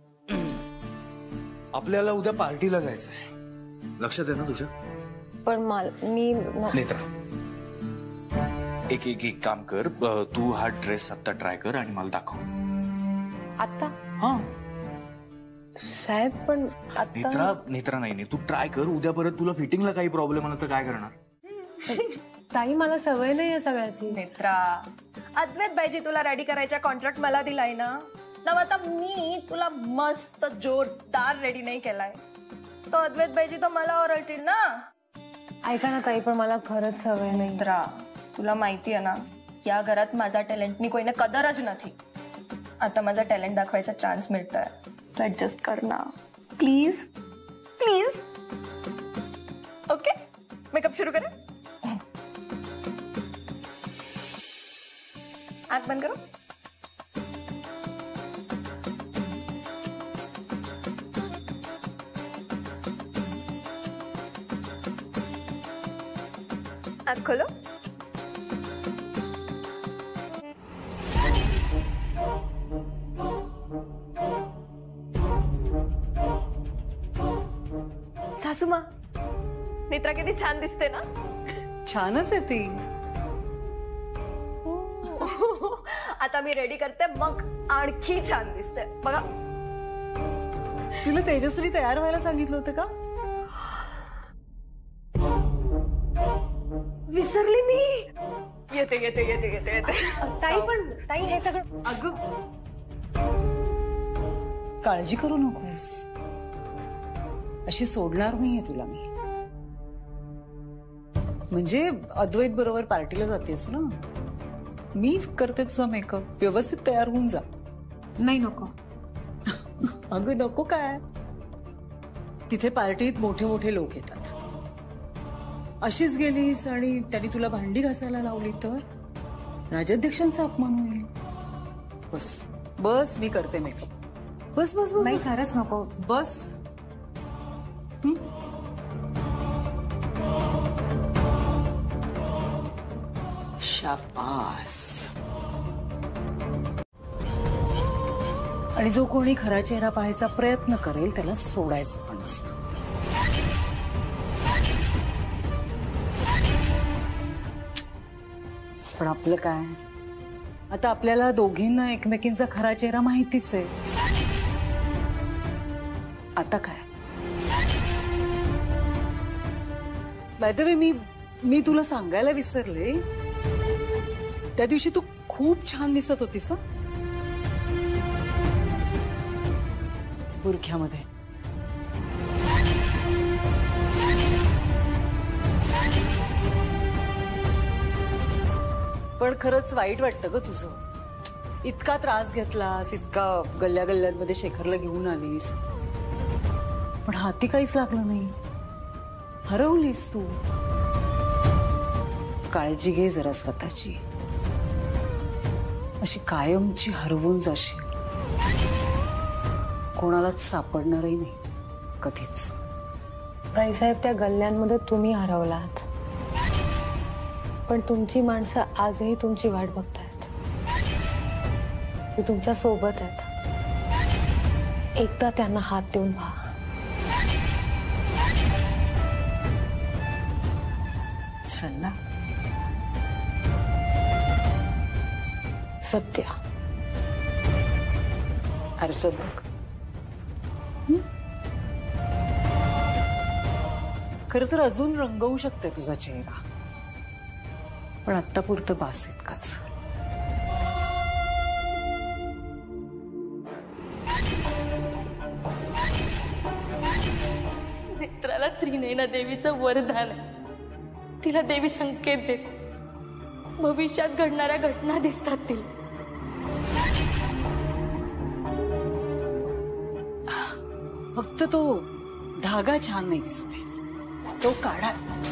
आपल्याला उद्या पार्टीला जायचंय, लक्षात आहे ना तुझ्या? पण माल मी नेत्रा, एक एक एक काम कर, तू हा ड्रेस आता ट्राय कर आणि मला दाखव. आता? हा साहेब, पण आता नेत्रा, नेत्रा नाही नाही, तू ट्राय कर. उद्या परत तुला फिटिंगला काही प्रॉब्लेम आला तर काय करणार? ताई, मला सवय नाही आहे सगळ्याची. नेत्रा, अद्वैत बाईजी तुला रेडी करायचा कॉन्ट्रॅक्ट मला दिलाय ना. ना आता मी तुला मस्त जोरदार रेडी नाही केलाय, तो अद्वैत बाईजी तो मला ओरडतील ना. ऐका ना ताई, पण मला खरंच सवय नाही. नेत्रा, तुला माहिती आहे ना, या घरात माझा टॅलेंटनी कोईने कदरच नाही. आता माझा टॅलेंट दाखवायचा चान्स मिळतोय, तो ऍडजस्ट कर ना प्लीज प्लीज. ओके, मेकअप सुरू करें. आंख बंद करो. आँख खोलो. सासूमा, नेत्रा किती छान दिसते ना. छानच आहे ती. आता मी रेडी करते, मग आणखी छान दिसते बघा. तुला तेजश्री तयार व्हायला सांगितलं होतं का? विसरली मी. येते येते येते येते येते. ताई पण ताई हे सगळं अगं काळजी करू नकोस, अशी सोडणार नाहीये तुला मी. म्हणजे अद्वैत बरोबर पार्टीला जातेस ना, मी करते तुझा मेकअप. व्यवस्थित तयार होऊन जा. नाही नको. अगं नको काय, तिथे पार्टीत मोठे मोठे लोक येतात. अशीच गेलीस आणि त्यांनी तुला भांडी घासायला लावली तर राजाध्यक्षांचा अपमान होईल. बस बस, मी करते मेकअप. बस बस बस. नाही खरंच नको. बस. शाबास. आणि जो कोणी खरा चेहरा पाहायचा प्रयत्न करेल त्याला सोडायचं पण असतं. पण आपलं काय, आता आपल्याला दोघींना एकमेकींचा खरा चेहरा माहितीच आहे. आता काय, बाय द वे मी मी तुला सांगायला विसरले, त्या दिवशी तू खूप छान दिसत होतीस हं, बुरख्यामध्ये. पण खरंच वाईट वाटतं ग तुझं. इतका त्रास घेतलास, इतका गल्ल्या गल्ल्यांमध्ये शेखरला घेऊन आलीस, पण हाती काहीच लागलं नाही. हरवलीस तू. काळजी घे जरा स्वतःची. अशी कायमची हरवून जाशील, कोणालाच सापडणारही नाही कधीच. बाईसाहेब, त्या गल्ल्यांमध्ये तुम्ही हरवलात, पण तुमची माणसं आजही तुमची वाट बघतायत. ते तुमच्या सोबत आहेत. एकदा त्यांना हात देऊन पहा. सल्ला. सत्य. आरशात बघ. खरं तर अजून रंगवू शकते तुझा चेहरा, पण आत्तापुरतं बास इतकाच. नेत्राला त्रिनयना देवीचं वरदान आहे. तिला देवी संकेत देते, भविष्यात घडणाऱ्या घटना दिसतात तिला. फक्त तो धागा छान नाही दिसते, तो काढा.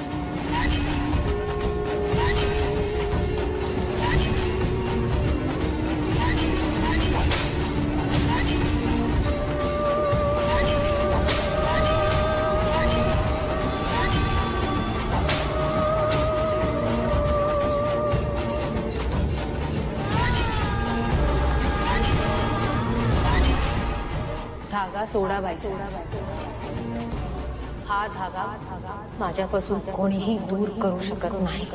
धागा सोडा बाई. हा धागा माझ्यापासून कोणीही दूर करू शकत नाही.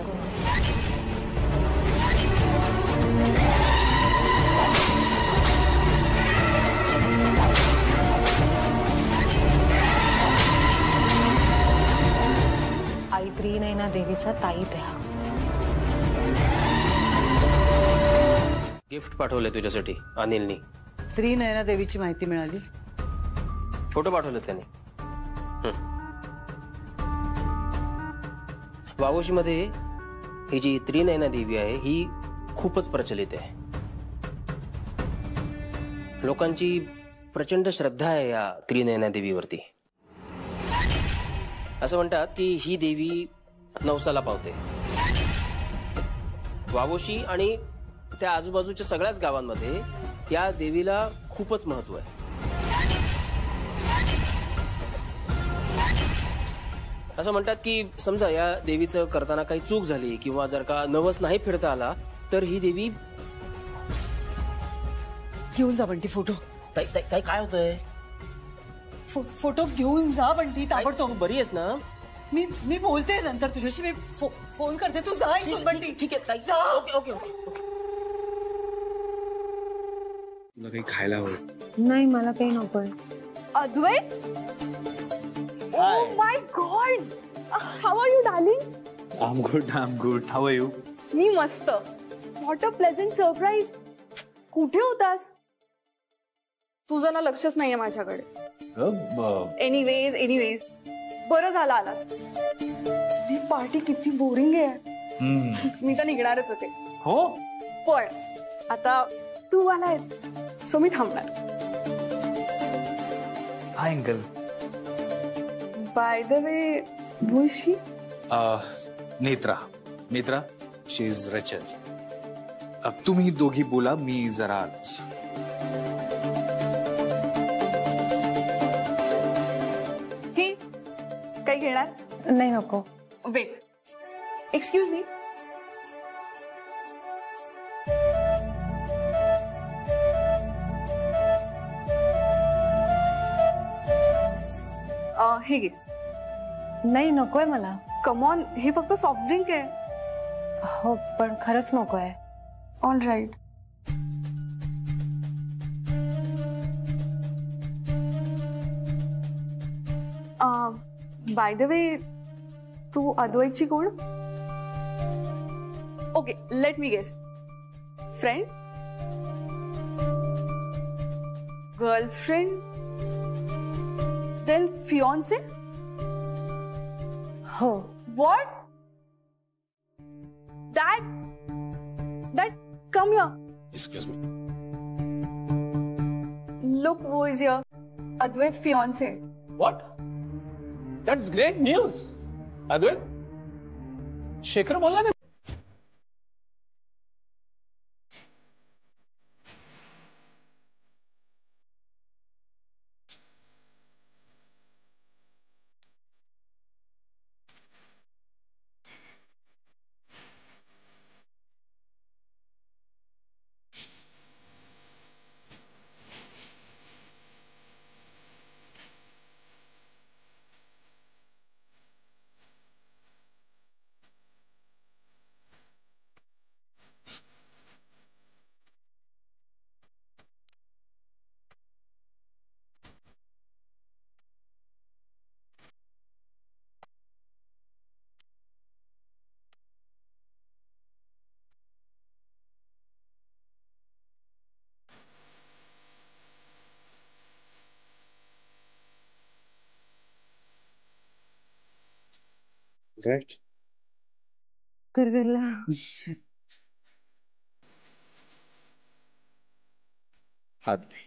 आई त्रिनयना देवीचा ताई त्या. गिफ्ट पाठवले तुझ्यासाठी अनिलनी. त्रिनयना देवीची माहिती मिळाली. फोटो पाठवले त्याने. वावोशी मध्ये ही जी त्रिनयना देवी आहे ही खूपच प्रचलित आहे. लोकांची प्रचंड श्रद्धा आहे या त्रिनयना देवीवरती. असं म्हणतात की ही देवी नवसाला पावते. वावोशी आणि त्या आजूबाजूच्या सगळ्याच गावांमध्ये या देवीला खूपच महत्व आहे. असं म्हणतात की समजा या देवीचं करताना काही चूक झाली किंवा जर का नवस नाही फिरता आला तर ही देवी घेऊन जा बंटी फोटो. ताई ताई ताई, काय होतंय? फो, फोटो घेऊन जा बंटी ताबडतोब. तू बरी आहेस ना? मी मी बोलते नंतर तुझ्याशी. मी फो, फोन करते. तू जा इथून बंटी. ठीक आहे ताई. जा. Okay okay okay. तुला काही खायला हवं? नाही, मला काही नकोय. Advait, oh my god, how are you darling? I am good, I am good. How are you? मी मस्त. What a pleasant surprise. कुठे होतास? तुझं ना लक्षच नाहीये माझ्याकडे. एनिवेज एनिवेज बरं झालं आलास. ही पार्टी किती बोरिंग आहे. मी तर निघणारच होते. हो, पण आता तू आलायस सो मी थांबणार. Hi uncle. By the way, भूशी Netra. Netra, she is Rachel. अब तुम्ही दोघी बोला, मी जरा आलोच. हे काही घेणार? नाही, नको. Wait, excuse me. हे घे. नाही, नकोय मला. कमॉन, हे फक्त सॉफ्ट ड्रिंक आहे. हो, पण खरंच नकोय. All right. By the way, तू अद्वैतची कोण? Okay, let me guess. Friend? Girlfriend? Then fiancee? हो. What? Dad? Dad, come here. Excuse me. Look who is here. Adwait's fiance. What? That's great news. Adwait? Shekhar बोलला ना. Right. गरगरला. हात दे.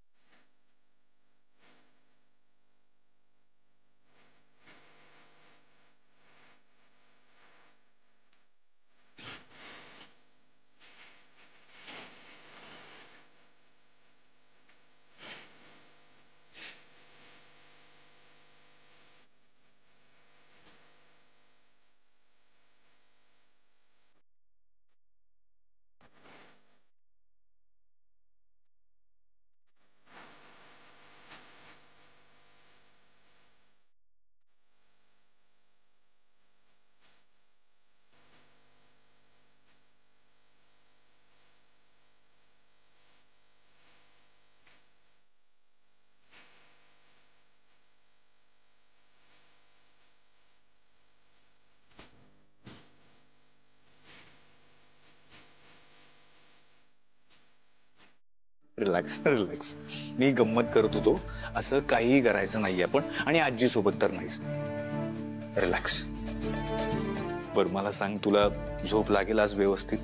Relax relax. मी गंमत करत होतो, असं काहीही करायचं नाही आपण, आणि आजी सोबत तर नाहीच. रिलॅक्स. बरं मला सांग, तुला झोप लागेल आज व्यवस्थित?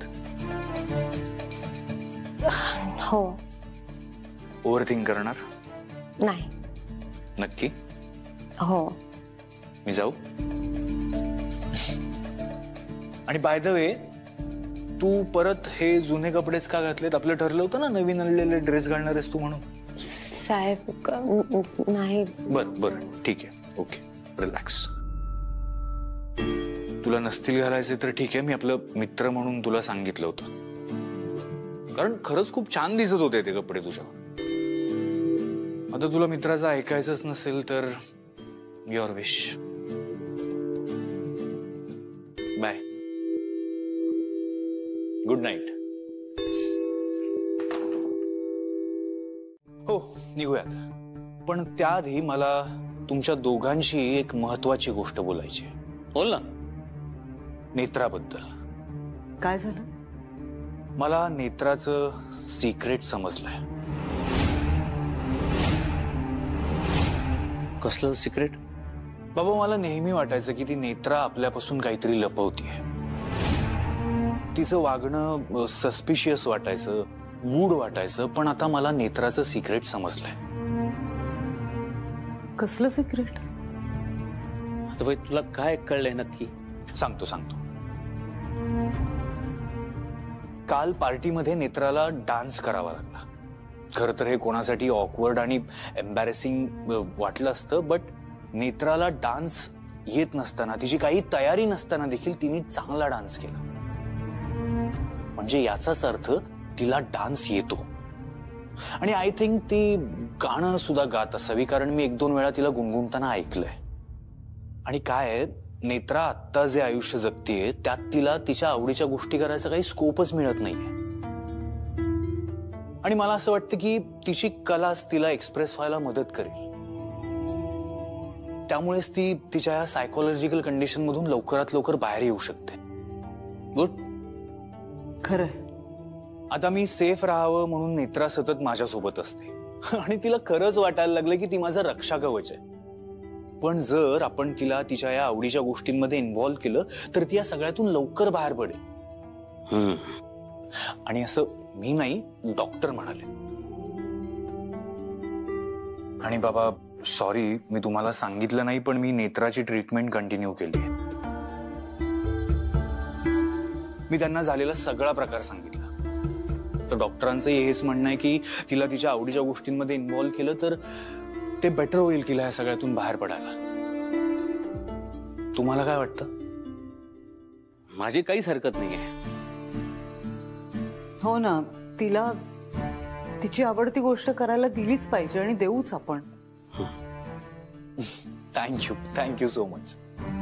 हो. ओव्हर थिंक करणार नाही? नक्की? हो. मी जाऊ? आणि बाय द वे, तू परत हे जुने कपडेच का घातलेत? आपलं ठरलं होतं ना नवीन आणलेले ड्रेस घालणार आहेस तू म्हणून. साहेब, नाही. बर बर ठीक आहे. Okay, relax. तुला नसतील घालायचे तर ठीक आहे, मी आपलं मित्र म्हणून तुला सांगितलं होतं, कारण खरंच खूप छान दिसत होते ते कपडे तुझ्यावर. आता तुला मित्राचं ऐकायचंच नसेल तर your wish. Bye. Good night. हो निघूयात, पण त्याआधी मला तुमच्या दोघांशी एक महत्वाची गोष्ट बोलायची. बोल ना. नेत्राबद्दल. काय झालं? मला नेत्राचं सिक्रेट समजलंय. कसलं सिक्रेट? बाबा मला नेहमी वाटायचं की ती नेत्रा आपल्यापासून काहीतरी लपवतीये. तिचं वागणं सस्पिशियस वाटायचं, वूड वाटायचं, पण आता मला नेत्राचं सिक्रेट समजलंय. कसलं सिक्रेट? आता बाई तुला काय कळलंय नक्की? सांगतो सांगतो. काल पार्टीमध्ये नेत्राला डान्स करावा लागला. खरं तर हे कोणासाठी ऑकवर्ड आणि एम्बॅरेसिंग वाटलं असतं, बट नेत्राला डान्स येत नसताना, तिची काही तयारी नसताना देखील तिने चांगला डान्स केला. म्हणजे याचाच अर्थ तिला डान्स येतो. आणि आय थिंक ती गाणं सुद्धा गात असावी, कारण मी एक दोन वेळा तिला गुणगुणताना ऐकलंय. आणि काय नेत्रा आत्ता जे आयुष्य जगतीये त्यात तिला तिच्या आवडीच्या गोष्टी करायचा काही स्कोपच मिळत नाहीये. आणि मला असं वाटतं की तिची कलाच तिला एक्सप्रेस व्हायला मदत करेल. त्यामुळेच ती तिच्या या सायकोलॉजिकल कंडिशन मधून लवकरात लवकर बाहेर येऊ शकते. गुड. खरंय. आता मी सेफ राहावं म्हणून नेत्रा सतत माझ्यासोबत असते आणि तिला खरंच वाटायला लागलं की ती माझं रक्षा कवच आहे. पण जर आपण तिला तिच्या या आवडीच्या गोष्टींमध्ये इन्व्हॉल्व केलं तर ती या सगळ्यातून लवकर बाहेर पडेल. आणि असं मी नाही, डॉक्टर म्हणाले. आणि बाबा सॉरी, मी तुम्हाला सांगितलं नाही, पण मी नेत्राची ट्रीटमेंट कंटिन्यू केली. मी त्यांना झालेला सगळा प्रकार सांगितला. तर डॉक्टरांचं हेच म्हणणं आहे की तिला तिच्या आवडीच्या गोष्टींमध्ये इन्व्हॉल्व केलं तर ते बेटर होईल तिला या सगळ्यातून बाहेर पडायला. तुम्हाला काय वाटतं? माझी काहीच हरकत नाहीये. हो ना, तिला तिची आवडती गोष्ट करायला दिलीच पाहिजे आणि देऊच आपण. Thank you thank you so much.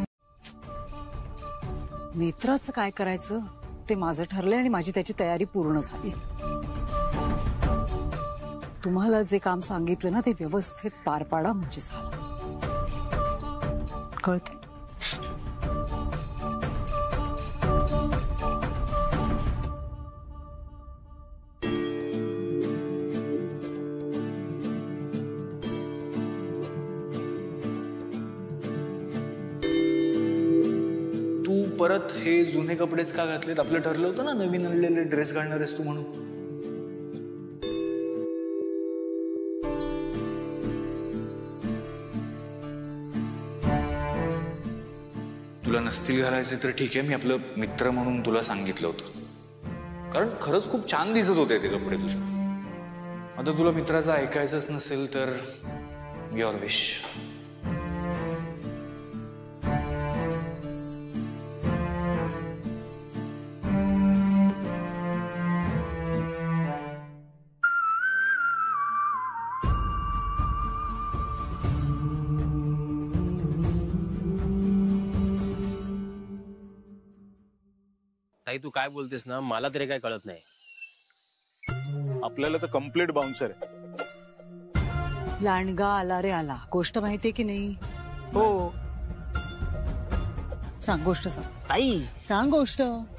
नेत्राचं काय करायचं ते माझं ठरलंय आणि माझी त्याची तयारी पूर्ण झाली. तुम्हाला जे काम सांगितलं ना ते व्यवस्थित पार पाडा म्हणजे झालं. कळते? तू परत हे जुने कपडेच का घातलेत? आपलं ठरलं होतं ना नवीन आणलेले ड्रेस घालणार आहेस तू म्हणून. तुला नसतील घालायचे तर ठीक आहे, मी आपलं मित्र म्हणून तुला सांगितलं होतं, कारण खरंच खूप छान दिसत होते ते कपडे तुझे. आता तुला मित्राचं ऐकायचंच नसेल तर युअर विश. ताई तू काय बोलतेस ना, मला तरी काय कळत नाही. आपल्याला तर कम्प्लीट बाउन्सर आहे. लांडगा आला रे आला, गोष्ट माहितीये की नाही? हो. सांग गोष्ट, सांग ताई. सांग गोष्ट.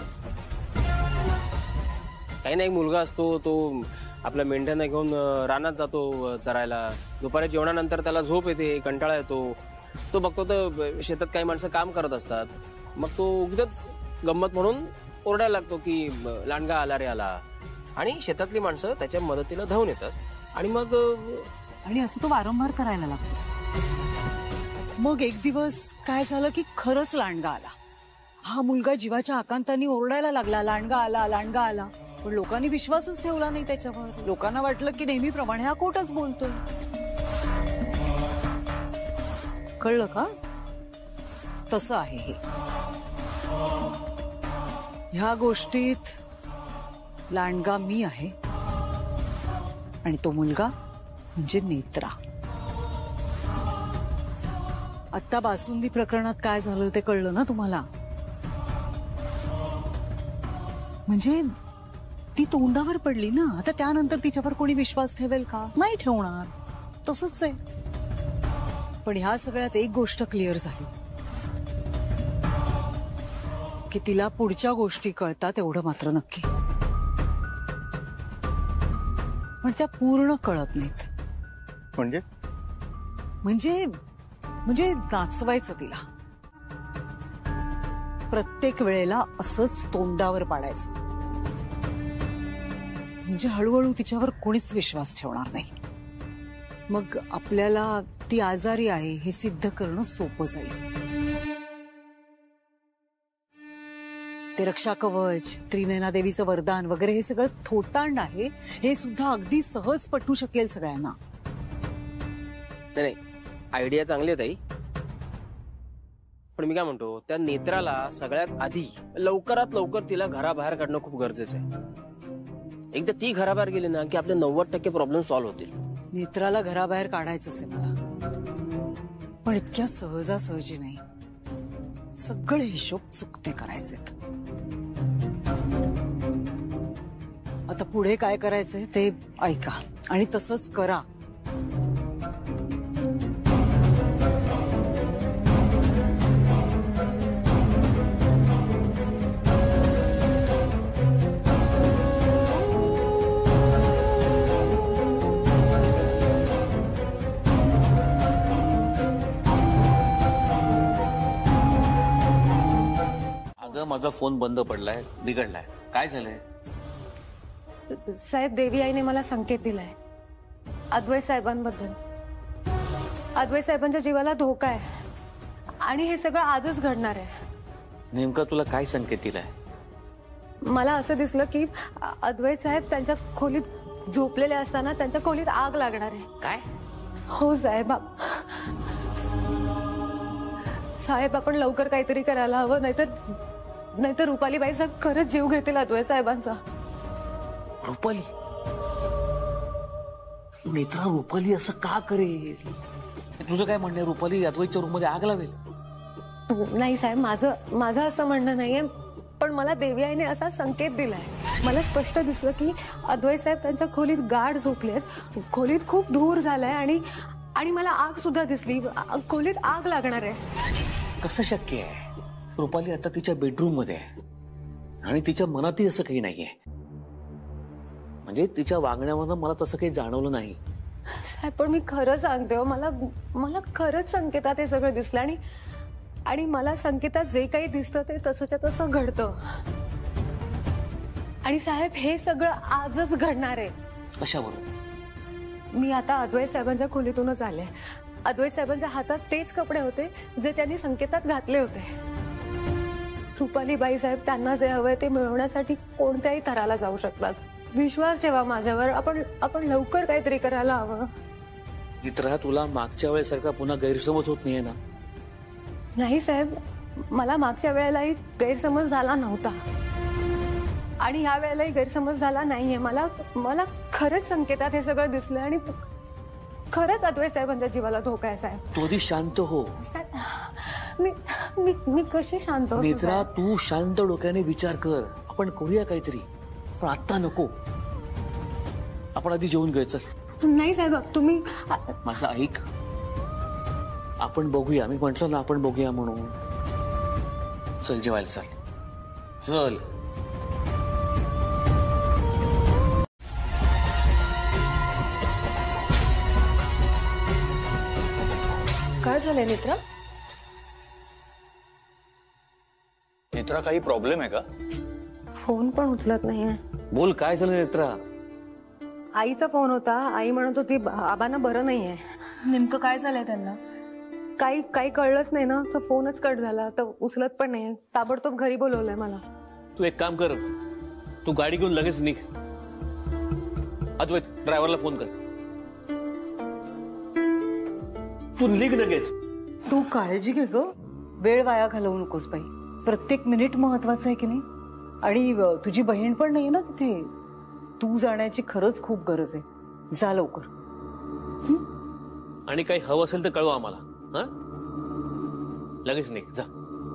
काही नाही, मुलगा असतो तो आपल्या मेंढ्यांना घेऊन रानात जातो चरायला. दुपारी जेवणानंतर त्याला झोप येते, कंटाळा येतो. तो बघतो तर शेतात काही माणसं काम करत असतात. मग तो उगीच गंमत म्हणून ओरडायला लागतो की लांडगा आला रे आला. आणि शेतातली माणसं त्याच्या मदतीला धावून येतात आणि मग आणि असं तो वारंवार करायला लागतो. मग एक दिवस काय झालं की खरंच लांडगा आला. हा मुलगा जीवाच्या आकांताने ओरडायला लागला, लांडगा आला लांडगा आला. पण लोकांनी विश्वासच ठेवला नाही त्याच्यावर. लोकांना वाटलं की नेहमीप्रमाणे हा खोटच बोलतोय. कळलं का? तसं आहे हे. ह्या गोष्टीत लांडगा मी आहे आणि तो मुलगा म्हणजे नेत्रा. आता बासुंदी प्रकरणात काय झालं ते कळलं ना तुम्हाला? म्हणजे ती तोंडावर पडली ना. आता त्यानंतर तिच्यावर कोणी विश्वास ठेवेल का? नाही ठेवणार. तसंच आहे. पण ह्या सगळ्यात एक गोष्ट क्लिअर झाली की तिला पुढच्या गोष्टी कळतात एवढं मात्र नक्की, पण त्या पूर्ण कळत नाहीत. म्हणजे म्हणजे म्हणजे नाचवायचं तिला प्रत्येक वेळेला असंच तोंडावर पाडायचं, म्हणजे हळूहळू तिच्यावर कोणीच विश्वास ठेवणार नाही. मग आपल्याला ती आजारी आहे हे सिद्ध करणं सोपं जाईल. ते रक्षा कवच, त्रिनयना देवीचं वरदान वगैरे हे सगळं थोटांड आहे हे सुद्धा अगदी सहज पटू शकेल सगळ्यांना. नाही नाही, आयडिया चांगली आहे ताई, पण मी काय म्हणतो त्या नेत्राला सगळ्यात आधी लवकरात लवकर तिला घराबाहेर काढणं खूप गरजेचं आहे. एकदा ती घराबाहेर गेली ना की आपले नव्वद टक्के प्रॉब्लेम सॉल्व्ह होतील. नेत्राला घराबाहेर काढायचंच आहे मला, पण इतक्या सहजासहजी नाही. सगळे हिशोब चुकते करायचेत. आता पुढे काय करायचंय ते ऐका आणि तसंच करा. माझा फोन बंद पडलाय, बिघडलाय. काय झालंय? साहेब, देवी आईने मला संकेत दिलाय अद्वैत साहेबांबद्दल. अद्वैत साहेबांच्या जीवाला धोका आहे आणि हे सगळं आजच घडणार आहे. नेमका तुला काय संकेत दिलाय? मला असं दिसलं की अद्वैत साहेब त्यांच्या खोलीत झोपलेले असताना त्यांच्या खोलीत आग लागणार आहे. काय? हो साहेब. साहेब, आपण लवकर काहीतरी करायला हवं, नाहीतर नाहीतर रुपालीबाई साहेब खरंच जीव घेतील अद्वैत साहेबांचा. रुपाली? नेत्रा रुपाली असं का करेल? तुझं काय म्हणणं आहे? रुपाली अद्वैतच्या रूम मध्ये आग लावेल? नाही साहेब, माझं माझं असं म्हणणं नाहीये, पण मला देवी आईने असा संकेत दिलाय. मला स्पष्ट दिसलं की अद्वैत साहेब त्यांच्या खोलीत गाढ झोपलेत, खोलीत खूप धूर झालाय आणि आणि मला आग सुद्धा दिसली. खोलीत आग लागणार आहे. कसं शक्य आहे? रुपाली आता तिच्या बेडरूम मध्ये आहे आणि तिच्या मनातही असं काही नाहीये. म्हणजे तिच्या वागण्यावरनं मला तसं काही जाणवलं नाही. साहेब, पण मी खरं सांगते हो, मला मला खरंच संकेतात हे सगळं दिसलं आणि आणि मला संकेतात जे काही दिसतं ते तसंच्या तसं घडतं. आणि साहेब, हे सगळं आजच घडणार आहे. कशावर? मी आता अद्वैत साहेबांच्या खोलीतूनच आले. अद्वैत साहेबांच्या हातात तेच कपडे होते जे त्यांनी संकेतात घातले होते. रुपालीबाई साहेब त्यांना जे हवंय ते मिळवण्यासाठी कोणत्याही थराला जाऊ शकतात. विश्वास ठेवा माझ्यावर. आपण आपण लवकर काहीतरी करायला हवं. मित्रा, तुला मागच्या वेळेसारखा पुन्हा गैरसमज होत नाहीये ना? नाही साहेब, मला मागच्या वेळेलाही गैरसमज झाला नव्हता आणि ह्या वेळेलाही गैरसमज झाला नाहीये. मला मला खरंच संकेतात हे सगळं दिसलं आणि खरंच अद्वैत साहेबांच्या जीवाला धोका आहे. साहेब, तू आधी शांत हो. साहेब, मी मी मी कशी शांत हो? मित्रा, तू शांत डोक्याने विचार कर. आपण करूया काहीतरी, पण आता नको. आपण आधी जेवून घे. चल. नाही साहेब, तुम्ही माझं ऐक. आपण बघूया. मी म्हटलं ना आपण बघूया म्हणून. चल जेवायला चल. चल. काय झालंय नेत्रा? नेत्रा, काही प्रॉब्लेम आहे का? फोन पण उचलत नाहीये. बोल, काय झालं नेत्रा? आईचा फोन होता. आई म्हणत होती आबांना बरं नाहीये. नेमकं काय झालंय त्यांना? काही काही कळलंच नाही ना, तर फोनच कट झाला. तर उचलत पण नाही. ताबडतोब घरी बोलवलंय मला. तू एक काम कर, तू गाडी घेऊन लगेच निघ. अद्वैत, ड्रायव्हरला फोन कर. तू निघ लगेच. तू काळजी घे ग, वेळ वाया घालवू नकोस बाई. प्रत्येक मिनिट महत्वाचं आहे की नाही. आणि अ, तुझी बहीण पण नाही ना तिथे. तू जाण्याची खरंच खूप गरज आहे. जा लवकर. आणि काही हवं असेल तर कळवा आम्हाला. हा लगेच नाही जा.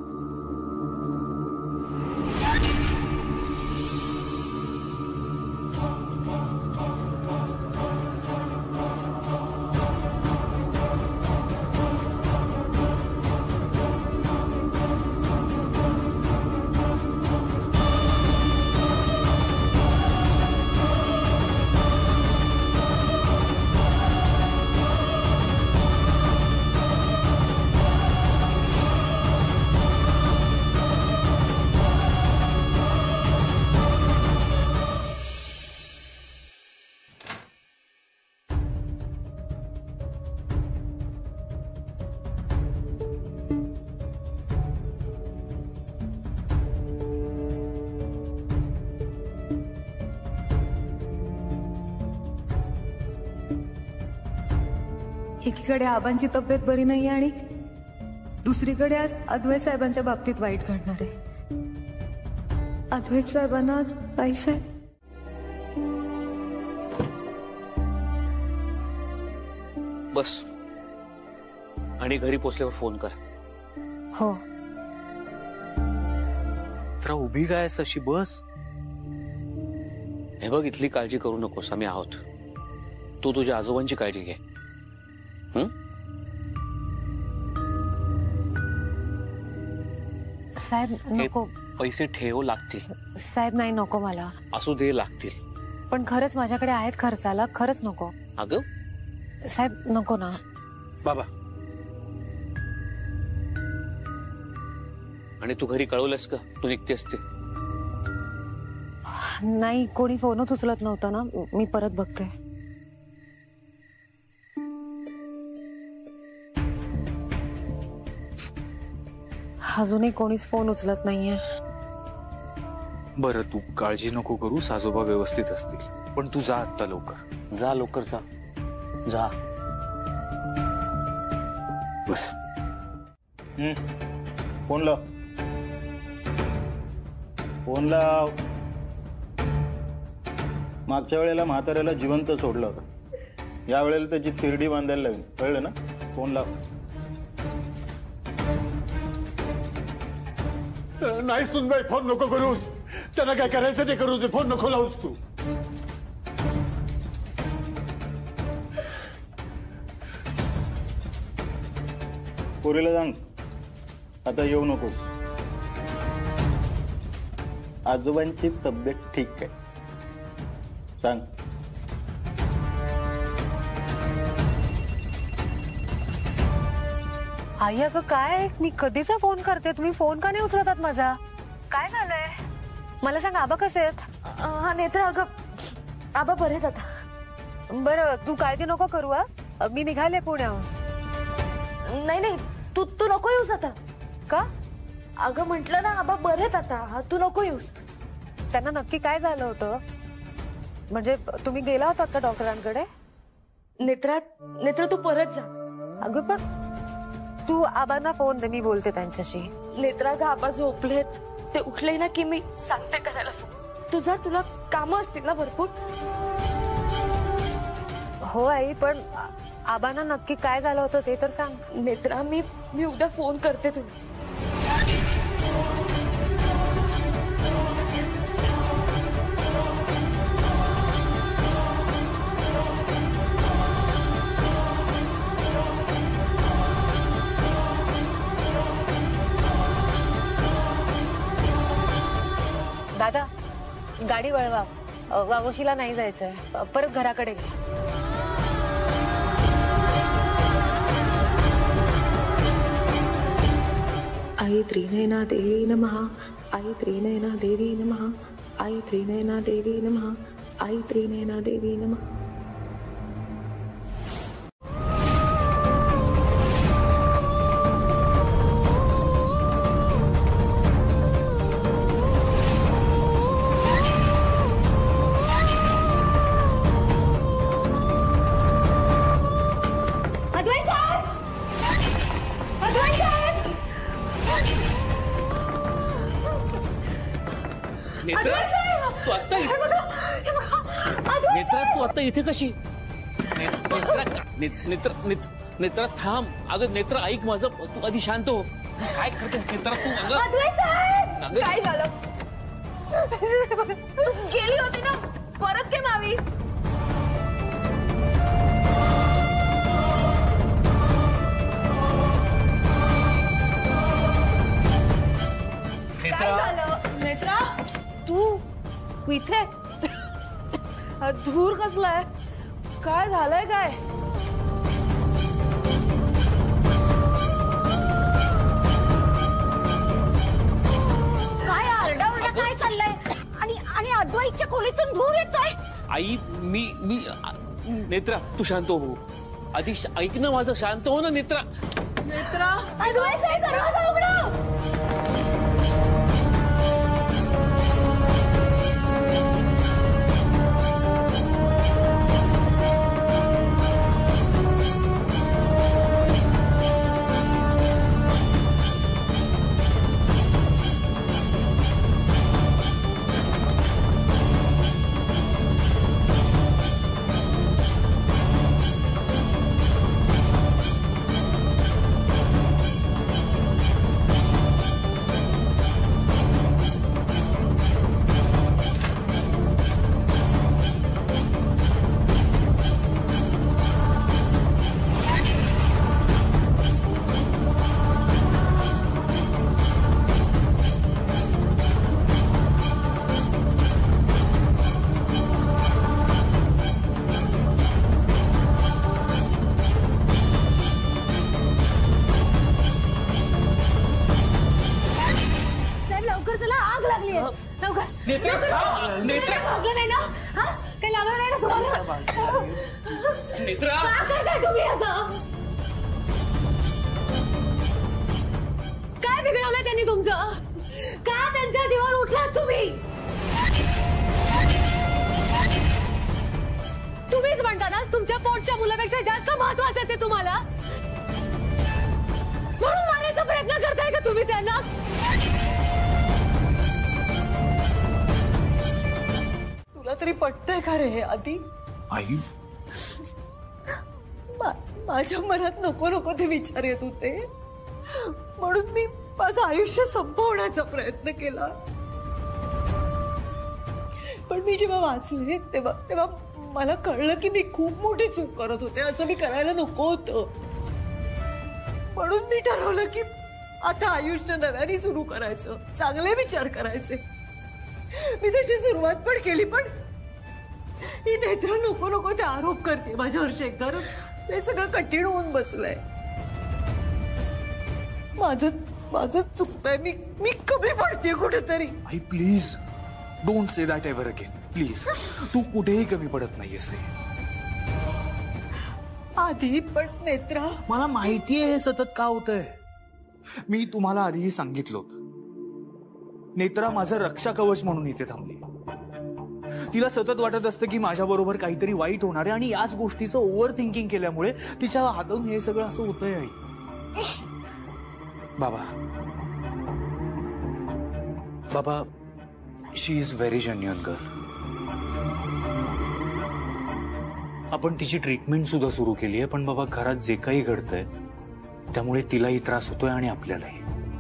एकीकडे आबांची तब्येत बरी नाही आणि दुसरीकडे आज अद्वैत साहेबांच्या बाबतीत वाईट घडणार आहे. अद्वैत साहेबांना आज पैसा आहे. बस आणि घरी पोचल्यावर फोन कर. हो. तर उभी काय अशी बस. हे बघ इथली काळजी करू नकोस. आम्ही आहोत. तू तुझ्या आजोबांची काळजी घे. साहेब नको. पैसे ठेव लागतील. साहेब नाही नको मला. असू दे लागतील. पण खरंच माझ्याकडे आहेत खर्चाला. खरंच नको. अगं साहेब नको ना. बाबा आणि तू घरी कळवलंस का तू निघते असते. नाही कोणी फोनच उचलत नव्हता ना. मी परत बघते. अजूनही कोणीच फोन उचलत नाहीये. बरं तू काळजी नको करू. साजोबा व्यवस्थित असतील. पण तू जा आता लवकर. जा लवकर जा. जा बस. फोन लाव. फोन लाव. मागच्या वेळेला म्हाताऱ्याला जिवंत सोडलं होतं. या वेळेला त्याची तिरडी बांधायला लागेल. कळलं ना. फोन लाव. नाही सुनबाई फोन नको करूस. त्यांना काय करायचं ते करू दे. फोन नको लावूस तू. पोरीला सांग आता येऊ नकोस. आजोबांची तब्येत ठीक आहे. सांग. आई अगं काय. मी कधीचा फोन करते. तुम्ही फोन का नाही उचलतात माझा. काय झालंय मला सांग. आबा कसे आहेत. हा नेत्रा अगं आबा बरेच आता. बरं तू काळजी नको करू. हा मी निघाले पुण्याहून. नाही नाही तू तू नको येऊस आता. का. अगं म्हटलं ना आबा बरेच आता. तू नको येऊस. त्यांना नक्की काय झालं होतं. म्हणजे तुम्ही गेला होतात का डॉक्टरांकडे. नेत्रा नेत्रा तू परत जा. अगं पण तू आबांना फोन दे. मी बोलते त्यांच्याशी. नेत्रा ग आबा झोपलेत. ते उठले ना की मी सांगते करायला फोन. तुझा तुला कामं असतील ना भरपूर. हो आई पण आबांना नक्की काय झालं होतं ते तर सांग. नेत्रा मी मी उद्या फोन करते तुला. दादा गाडी वळवा. वावोशीला नाही जायचंय. परत घराकडे गे. आई त्रिनयना देवी नमः. आई त्रिनयना देवी नमः. आई त्रिनयना देवी नमः. आई त्रिनयना देवी नमः. नेत्रा तू आता नेत्रा तू आता इथे कशी नेत्रा नेत्र नेत्रा थांब. अगं नेत्रा ऐक माझं, तू आधी शांत हो. काय करतेस नेत्रा तू? अगं काय झालं? गेली होती ना, परत केम आवी? काय झालं? नेत्रा तू तू इथे धूर कसलाय? काय झालंय? काय काय आरडाओरडा काय चाललंय? आणि आणि अद्वैतच्या खोलीतून धूर येतोय. आई मी मी नेत्रा तू शांत हो. आधी ऐक ना माझं, शांत हो ना नेत्रा. नेत्रा अद्वैत दरवाजा उघडा. काय बिघडवलं त्यांनी तुमचं? का त्यांच्या जीवावर उठलात तुम्ही? तुम्हीच म्हणता ना तुमच्या पोटच्या मुलापेक्षा जास्त महत्वाचं ते तुम्हाला, म्हणून मारायचा प्रयत्न करताय का तुम्ही त्यांना? तुला तरी पटतंय का रे हे आधी? आई माझ्या मनात नको नको ते विचार येत होते, म्हणून मी माझं आयुष्य संपवण्याचा प्रयत्न केला. पण मी जेव्हा वाचले तेव्हा तेव्हा मला कळलं की मी खूप मोठी चूक करत होते. असं मी करायला नको होतं. म्हणून मी ठरवलं की आता आयुष्य नव्याने सुरू करायचं, चांगले विचार करायचे. मी तशी सुरुवात पण केली, पण ही नेत्रा नको नको ते आरोप करते माझ्यावर. शेखर हे सगळं कठीण होऊन बसलंय. माझं माझं चुकतंय. मी मी कमी पडते कुठेतरी. आई please don't say that ever again please. तू कुठेही कमी पडत नाहीयेस आई. आधी पण नेत्रा मला माहितीये हे सतत का होतंय. मी तुम्हाला आधीही सांगितलं होतं, नेत्रा माझं रक्षा कवच म्हणून इथे थांबली. तिला सतत वाटत असतं की माझ्या बरोबर काहीतरी वाईट होणार आहे, आणि याच गोष्टीचं ओव्हर थिंकिंग केल्यामुळे तिच्या हातून हे सगळं असं होतंय. आई बाबा बाबा she is very genuine girl. आपण तिची ट्रीटमेंट सुद्धा सुरू केली आहे, पण बाबा घरात जे काही घडतंय त्यामुळे तिलाही त्रास होतोय आणि आपल्यालाही.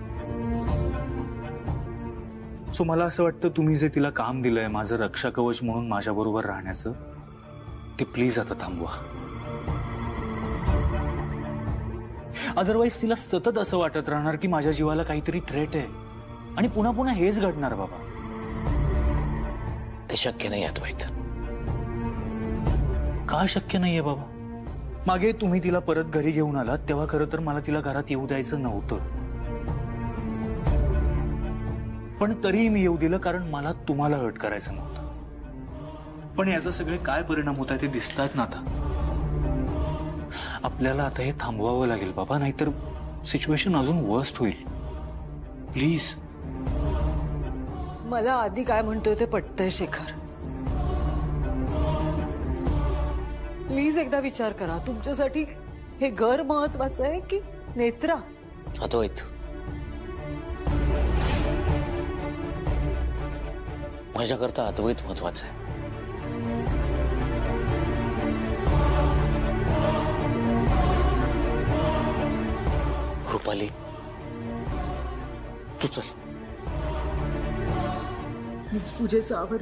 सो मला असं वाटतं तुम्ही जे तिला काम दिलंय माझं रक्षा कवच म्हणून माझ्या बरोबर राहण्याचं, ते प्लीज आता थांबवा. अदरवाईज तिला सतत असं वाटत राहणार की माझ्या जीवाला काहीतरी थ्रेट आहे, आणि पुन्हा पुन्हा हेच घडणार. बाबा ते शक्य नाही अद्वैत. का शक्य नाहीये बाबा? मागे तुम्ही तिला परत घरी घेऊन आलात तेव्हा खरं तर मला तिला घरात येऊ द्यायचं नव्हतं, पण तरीही मी येऊ दिलं कारण मला तुम्हाला हर्ट करायचं नव्हतं. पण याचे सगळे काय परिणाम होत आहेत ते दिसतात ना आता. आपल्याला आता हे थांबवावं लागेल बाबा, नाहीतर सिच्युएशन अजून वर्स्ट होईल. प्लीज. मला आधी काय म्हणतोय ते पटतंय शेखर. प्लीज एकदा विचार करा. तुमच्यासाठी हे घर महत्वाचं आहे की नेत्रा? अद्वैत माझ्याकरता अद्वैत महत्वाचा आहे. रुपाली, तू चल. पूजेचं आवड.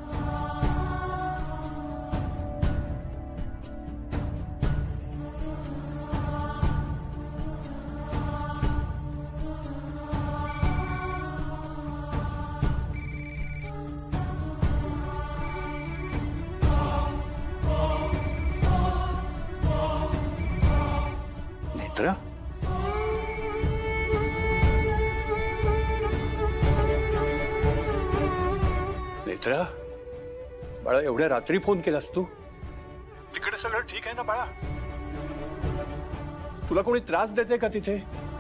नेत्रा, नेत्रा, बाळा एवढ्या रात्री फोन केलास तू? तिकडे सगळं ठीक आहे ना बाळा? तुला कोणी त्रास देते का तिथे?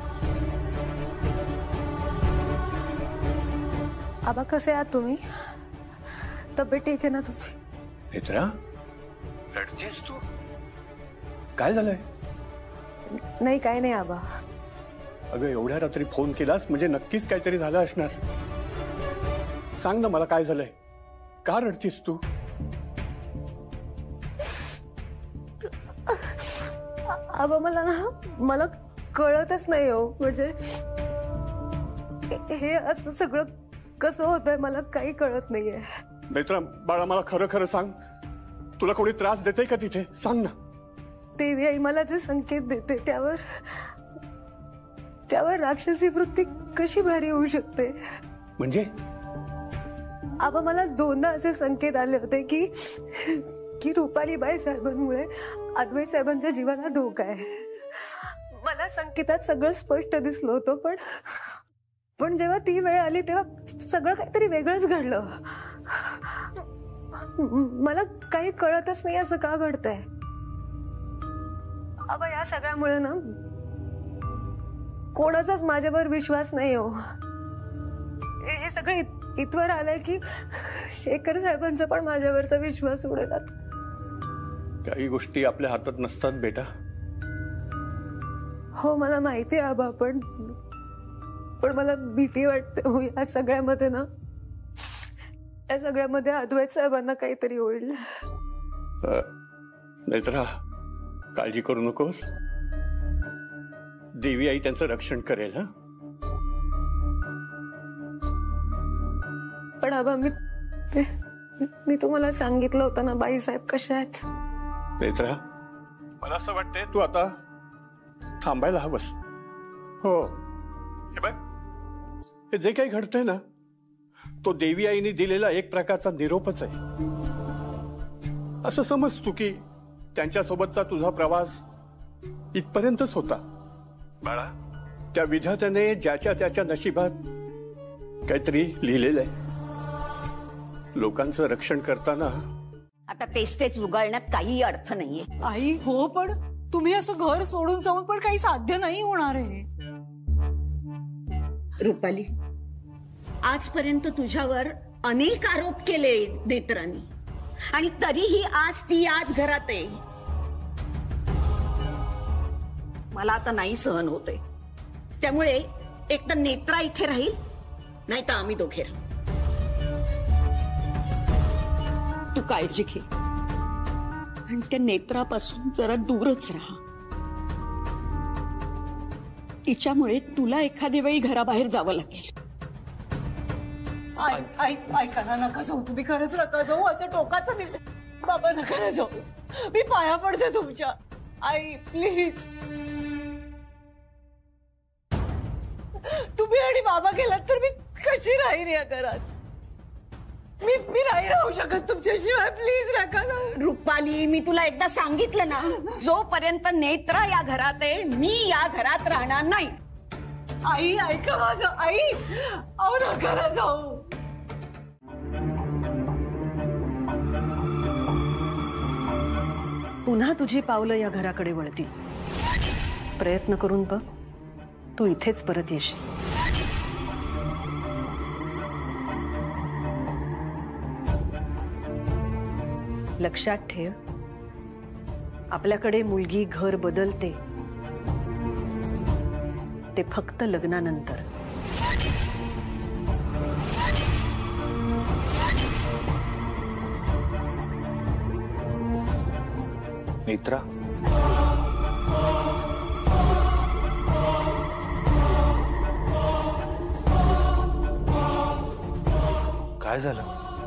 आबा कसे आहात तुम्ही? तब्येत ठीक आहे ना तुमची? नेत्रा, रडतेस तू? काय झालंय? नाही, काय नाही आबा. अगं एवढ्या रात्री फोन केलास म्हणजे नक्कीच काहीतरी झालं असणार. सांग ना मला काय झालंय? का रडतीस तू? आबा मला ना मला कळतच नाही हो. म्हणजे हे असं सगळं कसं होतंय मला काही कळत नाहीये. नेत्रा बाळा, मला खरं खरं सांग, तुला कोणी त्रास देते का तिथे? सांग ना. देवी आई मला जे संकेत देते त्यावर त्यावर राक्षसी वृत्ती कशी भारी होऊ शकते? म्हणजे आबा मला दोनदा असे संकेत आले होते की की रुपालीबाई साहेबांमुळे अद्वैत साहेबांच्या जीवाला धोका आहे. मला संकेतात सगळं स्पष्ट दिसलं होतं, पण पण जेव्हा ती वेळ आली तेव्हा सगळं काहीतरी वेगळंच घडलं. मला काही कळतच नाही असं का घडतंय. आबा या सगळ्यामुळे ना कोणाचाच माझ्यावर विश्वास नाही हो. हे सगळं इत, इथवर आलंय की शेखर साहेबांचा पण माझ्यावरचा विश्वास उडेल. काही गोष्टी आपल्या हातात नसतात बेटा. हो मला माहिती आहे आबा, पण पण मला भीती वाटते हो या सगळ्यामध्ये ना या सगळ्यामध्ये अद्वैत साहेबांना काहीतरी होईल. नेत्रा, काळजी करू नकोस. देवी आई त्यांचं रक्षण करेल. हा पण आबा मी मी तुम्हाला सांगितलं होतं ना बाई साहेब कशा आहेत. नेत्रा, मला असं वाटतंय तू आता थांबायला हवंस. हो हे बघ, हे जे काही घडतंय ना तो देवी आईने दिलेला एक प्रकारचा निरोपच आहे. असं समज तू की त्यांच्यासोबतचा तुझा प्रवास इथपर्यंतच होता. बाळा, त्या विधात्याने ज्याच्या त्याच्या नशिबात काहीतरी लिहिलेलं आहे. लोकांचं रक्षण करताना आता तेच तेच उगाळण्यात काही अर्थ नाहीये. आई हो, पण तुम्ही असं घर सोडून जाऊन पण काही साध्य नाही होणार आहे. रुपाली, आजपर्यंत तुझ्यावर अनेक आरोप केले नेत्रांनी, आणि तरीही आज ती आज घरात आहे. मला आता नाही सहन होते. त्यामुळे एक तर नेत्रा इथे राहील, नाही तर आम्ही दोघे राहू. तू काळजी घे आणि त्या नेत्रापासून जरा दूरच राहा. तिच्यामुळे तुला एखाद्या वेळी घराबाहेर जावं लागेल. ऐका ना, नका जाऊ तुम्ही, खरंच नका जाऊ. असं टोकाचं नाही बाबा, नका ना जाऊ. मी पाया पडते तुमच्या. आई प्लीज. तुम्ही आणि बाबा गेलात तर मी कशी राहीन या घरात? मी मी नाही राहू शकत तुमच्याशिवाय. प्लीज नका ना. रुपाली, मी तुला एकदा सांगितलं ना, जोपर्यंत नेत्रा या घरात आहे मी या घरात राहणार नाही. आई ऐका माझं. आई अहो नका ना जाऊ. पुन्हा तुझी पावलं या घराकडे वळतील. प्रयत्न करून बघ, तू इथेच परत येशील. लक्षात ठेव, आपल्याकडे मुलगी घर बदलते ते फक्त लग्नानंतर. नेत्रा, काय झालं?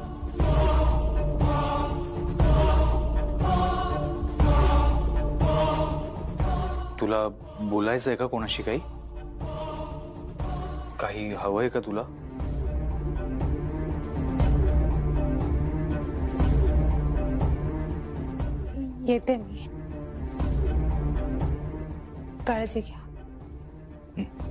तुला बोलायचंय का कोणाशी? काही काही हवंय का तुला? येते मी. काळजी घ्या.